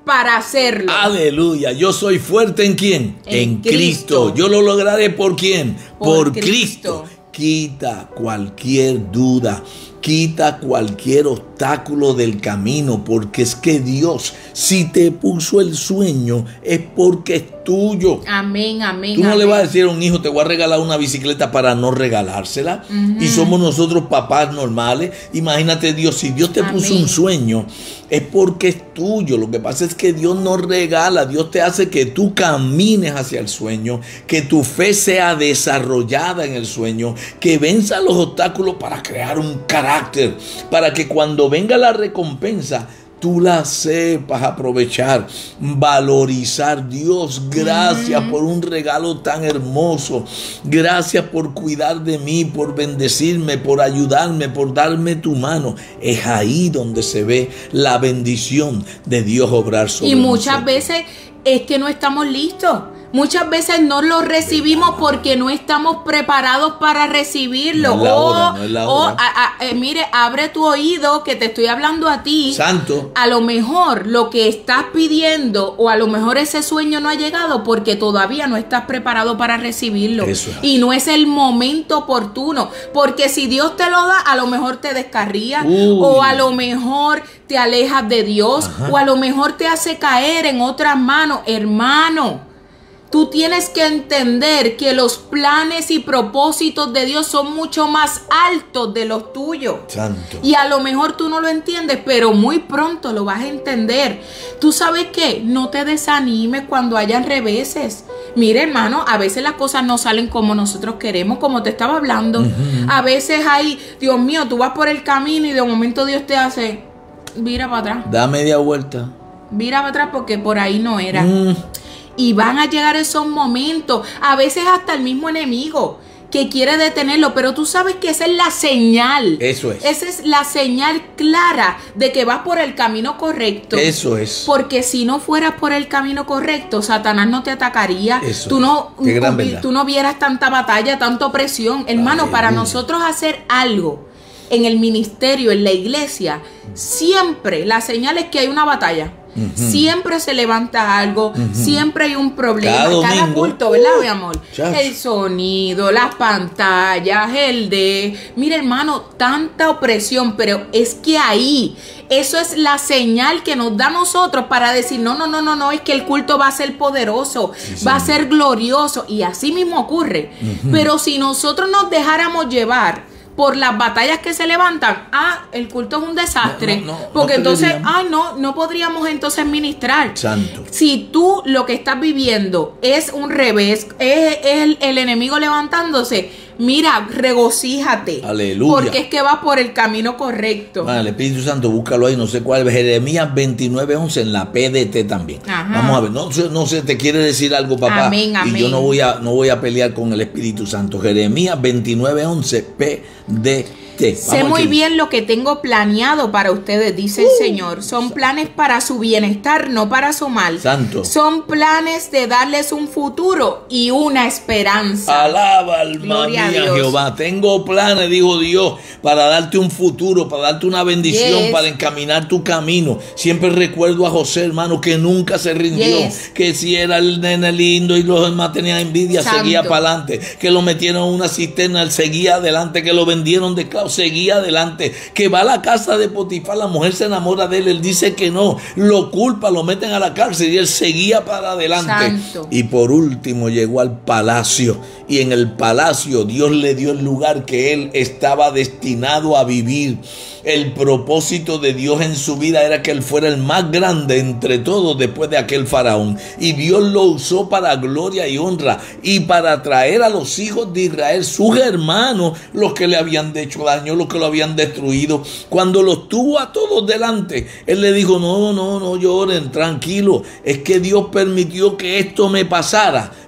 para hacerlo. Aleluya. Yo soy fuerte ¿en quién? En, en Cristo. Cristo. Yo lo lograré ¿por quién? Por, Por Cristo. Cristo. Quita cualquier duda. Quita cualquier obstáculo del camino, porque es que Dios, si te puso el sueño, es porque es tuyo. Amén, amén. Tú no amén. le vas a decir a un hijo, te voy a regalar una bicicleta para no regalársela. Uh-huh. Y somos nosotros papás normales. Imagínate Dios, si Dios te amén. Puso un sueño, es porque es tuyo. Lo que pasa es que Dios no regala, Dios te hace que tú camines hacia el sueño, que tu fe sea desarrollada en el sueño, que venza los obstáculos para crear un carácter, para que cuando venga la recompensa, tú la sepas aprovechar, valorizar. Dios, gracias mm. por un regalo tan hermoso. Gracias por cuidar de mí, por bendecirme, por ayudarme, por darme tu mano. Es ahí donde se ve la bendición de Dios obrar sobre nosotros. Y muchas nosotros. veces es que no estamos listos. Muchas veces no lo recibimos porque no estamos preparados para recibirlo. No es la o, hora, no es la o hora. A, a, eh, mire, abre tu oído que te estoy hablando a ti. Santo. A lo mejor lo que estás pidiendo o a lo mejor ese sueño no ha llegado porque todavía no estás preparado para recibirlo. Eso es. Y no es el momento oportuno. Porque si Dios te lo da, a lo mejor te descarría. Uy. O a lo mejor te alejas de Dios. Ajá. O a lo mejor te hace caer en otras manos. Hermano, tú tienes que entender que los planes y propósitos de Dios son mucho más altos de los tuyos. Santo. Y a lo mejor tú no lo entiendes, pero muy pronto lo vas a entender. ¿Tú sabes qué? No te desanimes cuando hayan reveses. Mire, hermano, a veces las cosas no salen como nosotros queremos, como te estaba hablando. Uh-huh. A veces hay, Dios mío, tú vas por el camino y de momento Dios te hace, vira para atrás. Da media vuelta. Vira para atrás porque por ahí no era. Mm. Y van a llegar esos momentos, a veces hasta el mismo enemigo que quiere detenerlo, pero tú sabes que esa es la señal. Eso es. Esa es la señal clara de que vas por el camino correcto. Eso es. Porque si no fueras por el camino correcto, Satanás no te atacaría. Eso tú no, Qué gran verdad. Tú no vieras tanta batalla, tanta opresión. Hermano, Aleluya. Para nosotros hacer algo en el ministerio, en la iglesia, siempre la señal es que hay una batalla. Uh-huh. Siempre se levanta algo, uh-huh. siempre hay un problema. Cada, Cada culto, ¿verdad, mi amor? Chas. El sonido, las pantallas, el de... Mira, hermano, tanta opresión, pero es que ahí, eso es la señal que nos da a nosotros para decir, no, no, no, no, no, es que el culto va a ser poderoso, sí, va sí. a ser glorioso, y así mismo ocurre. Uh-huh. Pero si nosotros nos dejáramos llevar por las batallas que se levantan, ah, el culto es un desastre, no, no, no, porque no entonces, diríamos. ay, no, no podríamos entonces ministrar. Santo. Si tú lo que estás viviendo es un revés, es, es el, el enemigo levantándose, mira, regocíjate. Aleluya. Porque es que vas por el camino correcto. Vale, el Espíritu Santo, búscalo ahí, no sé cuál, Jeremías veintinueve once en la P D T también. Ajá. Vamos a ver, no, no sé, te quiere decir algo, papá. Amén, amén. Y yo no voy a, no voy a pelear con el Espíritu Santo. Jeremías veintinueve once P D T. Sé muy bien lo que tengo planeado para ustedes, dice uh, el Señor. Son planes para su bienestar, no para su mal. Santo. Son planes de darles un futuro y una esperanza. Alaba, alma mía, Jehová. Tengo planes, dijo Dios, para darte un futuro, para darte una bendición, yes. para encaminar tu camino. Siempre recuerdo a José, hermano, que nunca se rindió. Yes. Que si era el nene lindo y los demás tenían envidia, Santo. Seguía para adelante. Que lo metieron en una cisterna, él seguía adelante. Que lo vendieron de esclavo, seguía adelante. Que va a la casa de Potifar, la mujer se enamora de él, él dice que no, lo culpa, lo meten a la cárcel y él seguía para adelante. Santo. Y por último llegó al palacio, y en el palacio Dios le dio el lugar que él estaba destinado a vivir. El propósito de Dios en su vida era que él fuera el más grande entre todos después de aquel faraón, y Dios lo usó para gloria y honra y para traer a los hijos de Israel, sus hermanos, los que le habían hecho daño, los que lo habían destruido. Cuando los tuvo a todos delante, él le dijo, no, no, no lloren, tranquilo, es que Dios permitió que esto me pasara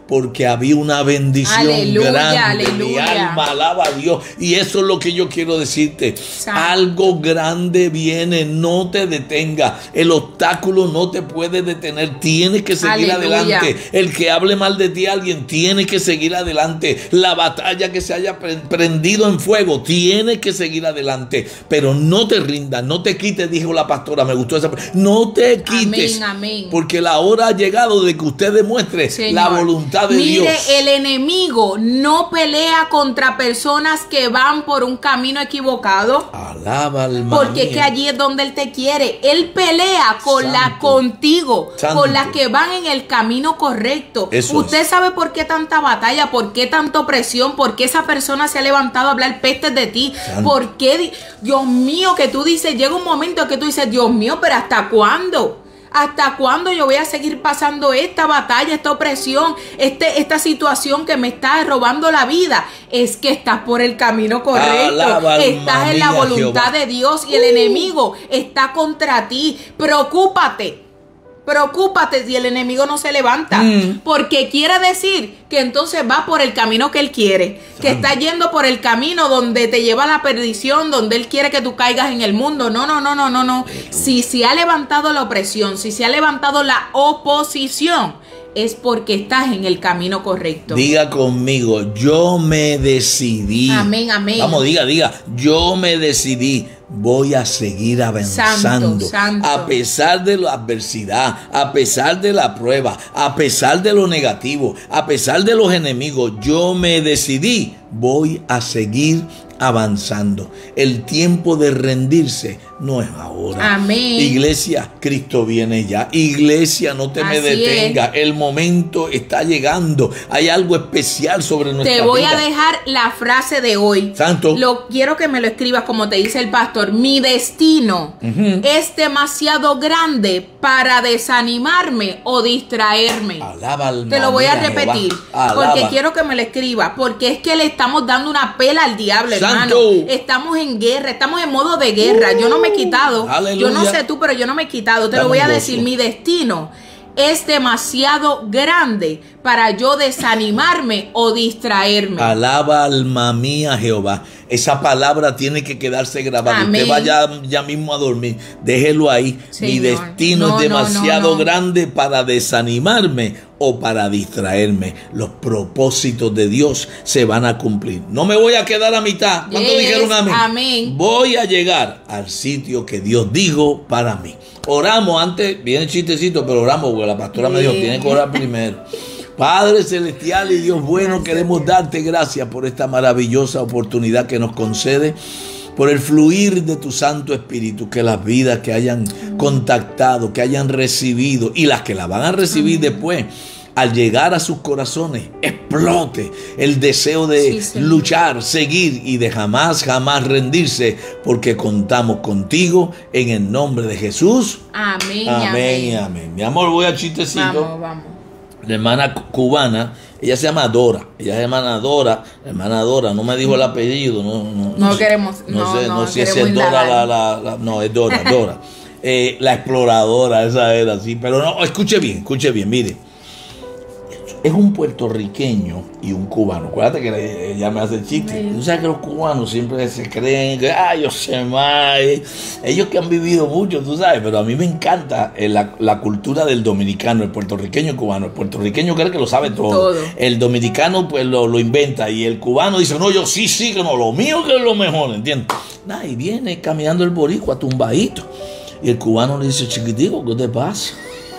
porque había una bendición Aleluya, grande. aleluya. Mi alma alaba a Dios. Y eso es lo que yo quiero decirte. Santo. Algo grande viene, no te detenga. El obstáculo no te puede detener. Tienes que seguir Aleluya. adelante. El que hable mal de ti a alguien, tiene que seguir adelante. La batalla que se haya prendido en fuego, tiene que seguir adelante. Pero no te rindas, no te quites, dijo la pastora. Me gustó esa. No te quites. Amén, amén. Porque la hora ha llegado de que usted demuestre Señor, la voluntad de mire, Dios. el enemigo no pelea contra personas que van por un camino equivocado. Alaba alma Porque es mía. que allí es donde él te quiere. Él pelea con Santo. la contigo, Santo. con las que van en el camino correcto. Eso Usted es. sabe por qué tanta batalla, por qué tanta opresión, por qué esa persona se ha levantado a hablar pestes de ti. Santo. Por qué, di- Dios mío, que tú dices, llega un momento que tú dices, Dios mío, pero ¿hasta cuándo? ¿Hasta cuándo yo voy a seguir pasando esta batalla, esta opresión, este, esta situación que me está robando la vida? Es que estás por el camino correcto. Alaba, alma Estás en la mía, voluntad Jehová. de Dios y el Uh. enemigo está contra ti. Preocúpate. Preocúpate si el enemigo no se levanta. Mm. Porque quiere decir que entonces va por el camino que él quiere. Que está yendo por el camino donde te lleva a la perdición, donde él quiere que tú caigas en el mundo. No, no, no, no, no, no. Si se ha levantado la opresión, si se ha levantado la oposición, es porque estás en el camino correcto. Diga conmigo, yo me decidí. Amén, amén. Vamos, diga, diga, yo me decidí. Voy a seguir avanzando. Santo, santo. A pesar de la adversidad, a pesar de la prueba, a pesar de lo negativo, a pesar de los enemigos, yo me decidí. Voy a seguir avanzando. El tiempo de rendirse no es ahora. Amén. Iglesia, Cristo viene ya. Iglesia, no te me Así detengas. El momento está llegando. Hay algo especial sobre nuestra Te voy vida. a dejar la frase de hoy. Santo. Lo quiero que me lo escribas como te dice el pastor. Mi destino Ujú. es demasiado grande para desanimarme o distraerme. Alaba alma Te lo voy a mía, repetir Jehová. porque Alaba. quiero que me lo escribas, porque es que le estamos dando una pela al diablo, hermano. Santo. Estamos en guerra, estamos en modo de guerra. Yo no me he quitado. Aleluya. Yo no sé tú, pero yo no me he quitado. Te Dame lo voy a un decir, gozo. mi destino es demasiado grande para yo desanimarme o distraerme. Alaba alma mía Jehová. Esa palabra tiene que quedarse grabada. Amén. Usted vaya ya mismo a dormir. Déjelo ahí. Mi Señor. destino No, es no, demasiado no, no. grande para desanimarme o para distraerme. Los propósitos de Dios se van a cumplir. No me voy a quedar a mitad. ¿Cuántos Yes, dijeron amén? amén. Voy a llegar al sitio que Dios dijo para mí. Oramos antes, viene el chistecito, pero oramos porque la pastora me dijo, Bien. tiene que orar primero. Padre celestial y Dios bueno, queremos darte gracias por esta maravillosa oportunidad que nos concede, por el fluir de tu Santo Espíritu, que las vidas que hayan contactado, que hayan recibido y las que la van a recibir después, al llegar a sus corazones, explote el deseo de Sí, Señor. luchar, seguir y de jamás, jamás rendirse, porque contamos contigo en el nombre de Jesús. Amén, Amén y amén. amén. Mi amor, voy al chistecito. Vamos, vamos. La hermana cu- cubana, ella se llama Dora, ella es hermana Dora, hermana Dora, no me dijo el apellido, no, no, No sé- queremos- no, no, sé, no no sé si queremos es Dora la, indagar. la, la- no, es Dora, Dora, Eh, la exploradora, esa era así, pero no, escuche bien, escuche bien, mire, es un puertorriqueño y un cubano. Acuérdate que le- ella me hace chiste. Tú sabes que los cubanos siempre se creen que, ay, yo sé más. Ellos que han vivido mucho, tú sabes, pero a mí me encanta eh, la, la cultura del dominicano, el puertorriqueño y el cubano. El puertorriqueño cree que lo sabe todo. Todo. El dominicano pues lo, lo inventa y el cubano dice, no, yo sí, sí, que no, lo mío que es lo mejor, ¿entiendes? Nah, y viene caminando el boricua tumbadito. Y el cubano le dice, chiquitico, ¿qué te pasa?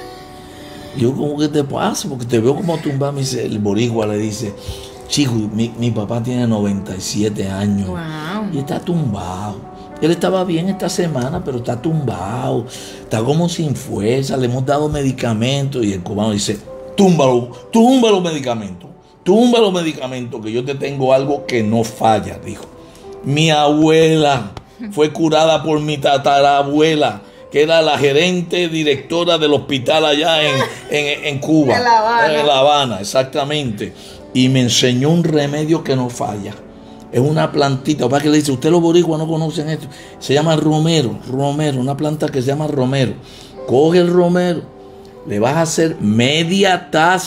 Y yo, ¿cómo que te pasa? Porque te veo como tumbado. Me dice, el boricua le dice, chico, mi, mi papá tiene noventa y siete años. Wow. Y está tumbado. Él estaba bien esta semana, pero está tumbado. Está como sin fuerza. Le hemos dado medicamentos. Y el cubano dice, túmbalo, tumba los medicamentos. Tumba los medicamentos, que yo te tengo algo que no falla, dijo. Mi abuela fue curada por mi tatarabuela, que era la gerente directora del hospital allá en, en, en Cuba. En La Habana. En La Habana, exactamente. Y me enseñó un remedio que no falla. Es una plantita. ¿Para qué le dice? Ustedes los boricuas no conocen esto. Se llama romero. Romero, una planta que se llama romero. Coge el romero. Le vas a hacer media taza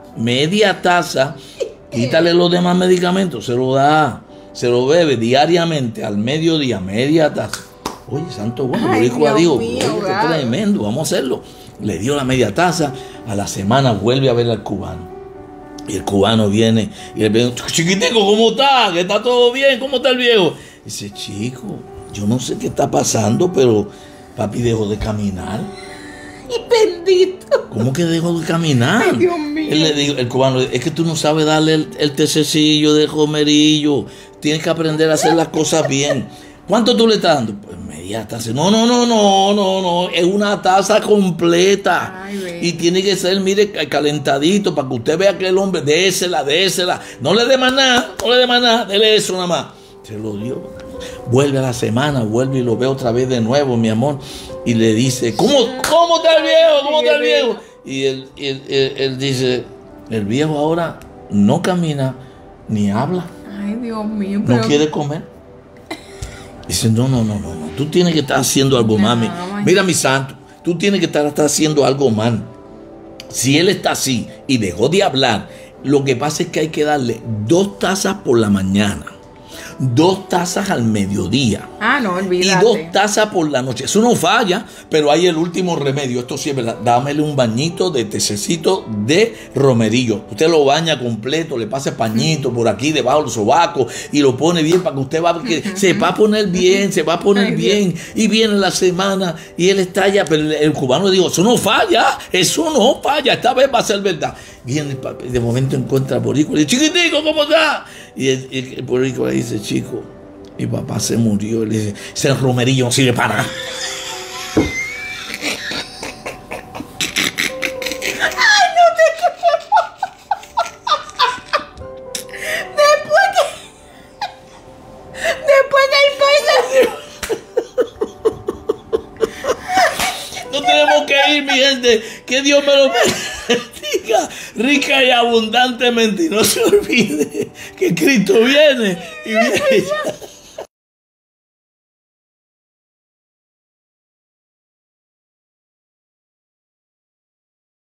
media taza, quítale los demás medicamentos, se lo da, se lo bebe diariamente al mediodía, media taza. Oye, santo bueno, Ay, le dijo a Dios, mío, oye, qué tremendo, vamos a hacerlo. Le dio la media taza, a la semana vuelve a ver al cubano. Y el cubano viene y le pregunta, chiquitico, ¿cómo está? ¿Que está todo bien? ¿Cómo está el viejo? Dice, chico, yo no sé qué está pasando, pero papi dejó de caminar. Y bendito. ¿Cómo que dejó de caminar? Ay, Dios mío. Él le dijo, el cubano, es que tú no sabes darle el, el tececillo de romerillo. Tienes que aprender a hacer las cosas bien. ¿Cuánto tú le estás dando? Pues media taza. No, no, no, no, no, no. Es una taza completa. Ay, y tiene que ser, mire, calentadito para que usted vea que el hombre, désela, désela. No le dé más nada, no le dé más nada, dele eso nada más. Se lo dio. Vuelve a la semana, vuelve y lo ve otra vez de nuevo, mi amor. Y le dice, ¿cómo, cómo está el viejo? ¿Cómo está el viejo? Y él, él, él, él dice, el viejo ahora no camina ni habla. Ay, Dios mío. Pero... no quiere comer. Dice, no, no, no, no, no. Tú tienes que estar haciendo algo no, mal. Mira, mi santo, tú tienes que estar, estar haciendo algo mal. Si él está así y dejó de hablar, lo que pasa es que hay que darle dos tazas por la mañana, dos tazas al mediodía. Ah, no, olvídate. Y dos tazas por la noche. Eso no falla, pero hay el último remedio. Esto sí es verdad. Dámele un bañito de tececito de romerillo. Usted lo baña completo, le pasa pañito por aquí debajo del sobaco y lo pone bien para que usted va, que se va a poner bien, se va a poner Ay, bien. Dios. Y viene la semana y él está allá, pero el cubano le dijo, eso no falla, eso no falla, esta vez va a ser verdad. Viene, de momento encuentra al boricua y dice, chiquitico, ¿cómo está? Y el, el, el boricua le dice, chico, mi papá se murió. Le dice, ese romerillo no sirve para nada. Ay, no te creo. Después que... Después que el país... No tenemos que ir, mi gente. Que Dios me lo bendiga rica y abundantemente. Y no se olvide que Cristo viene y viene ya.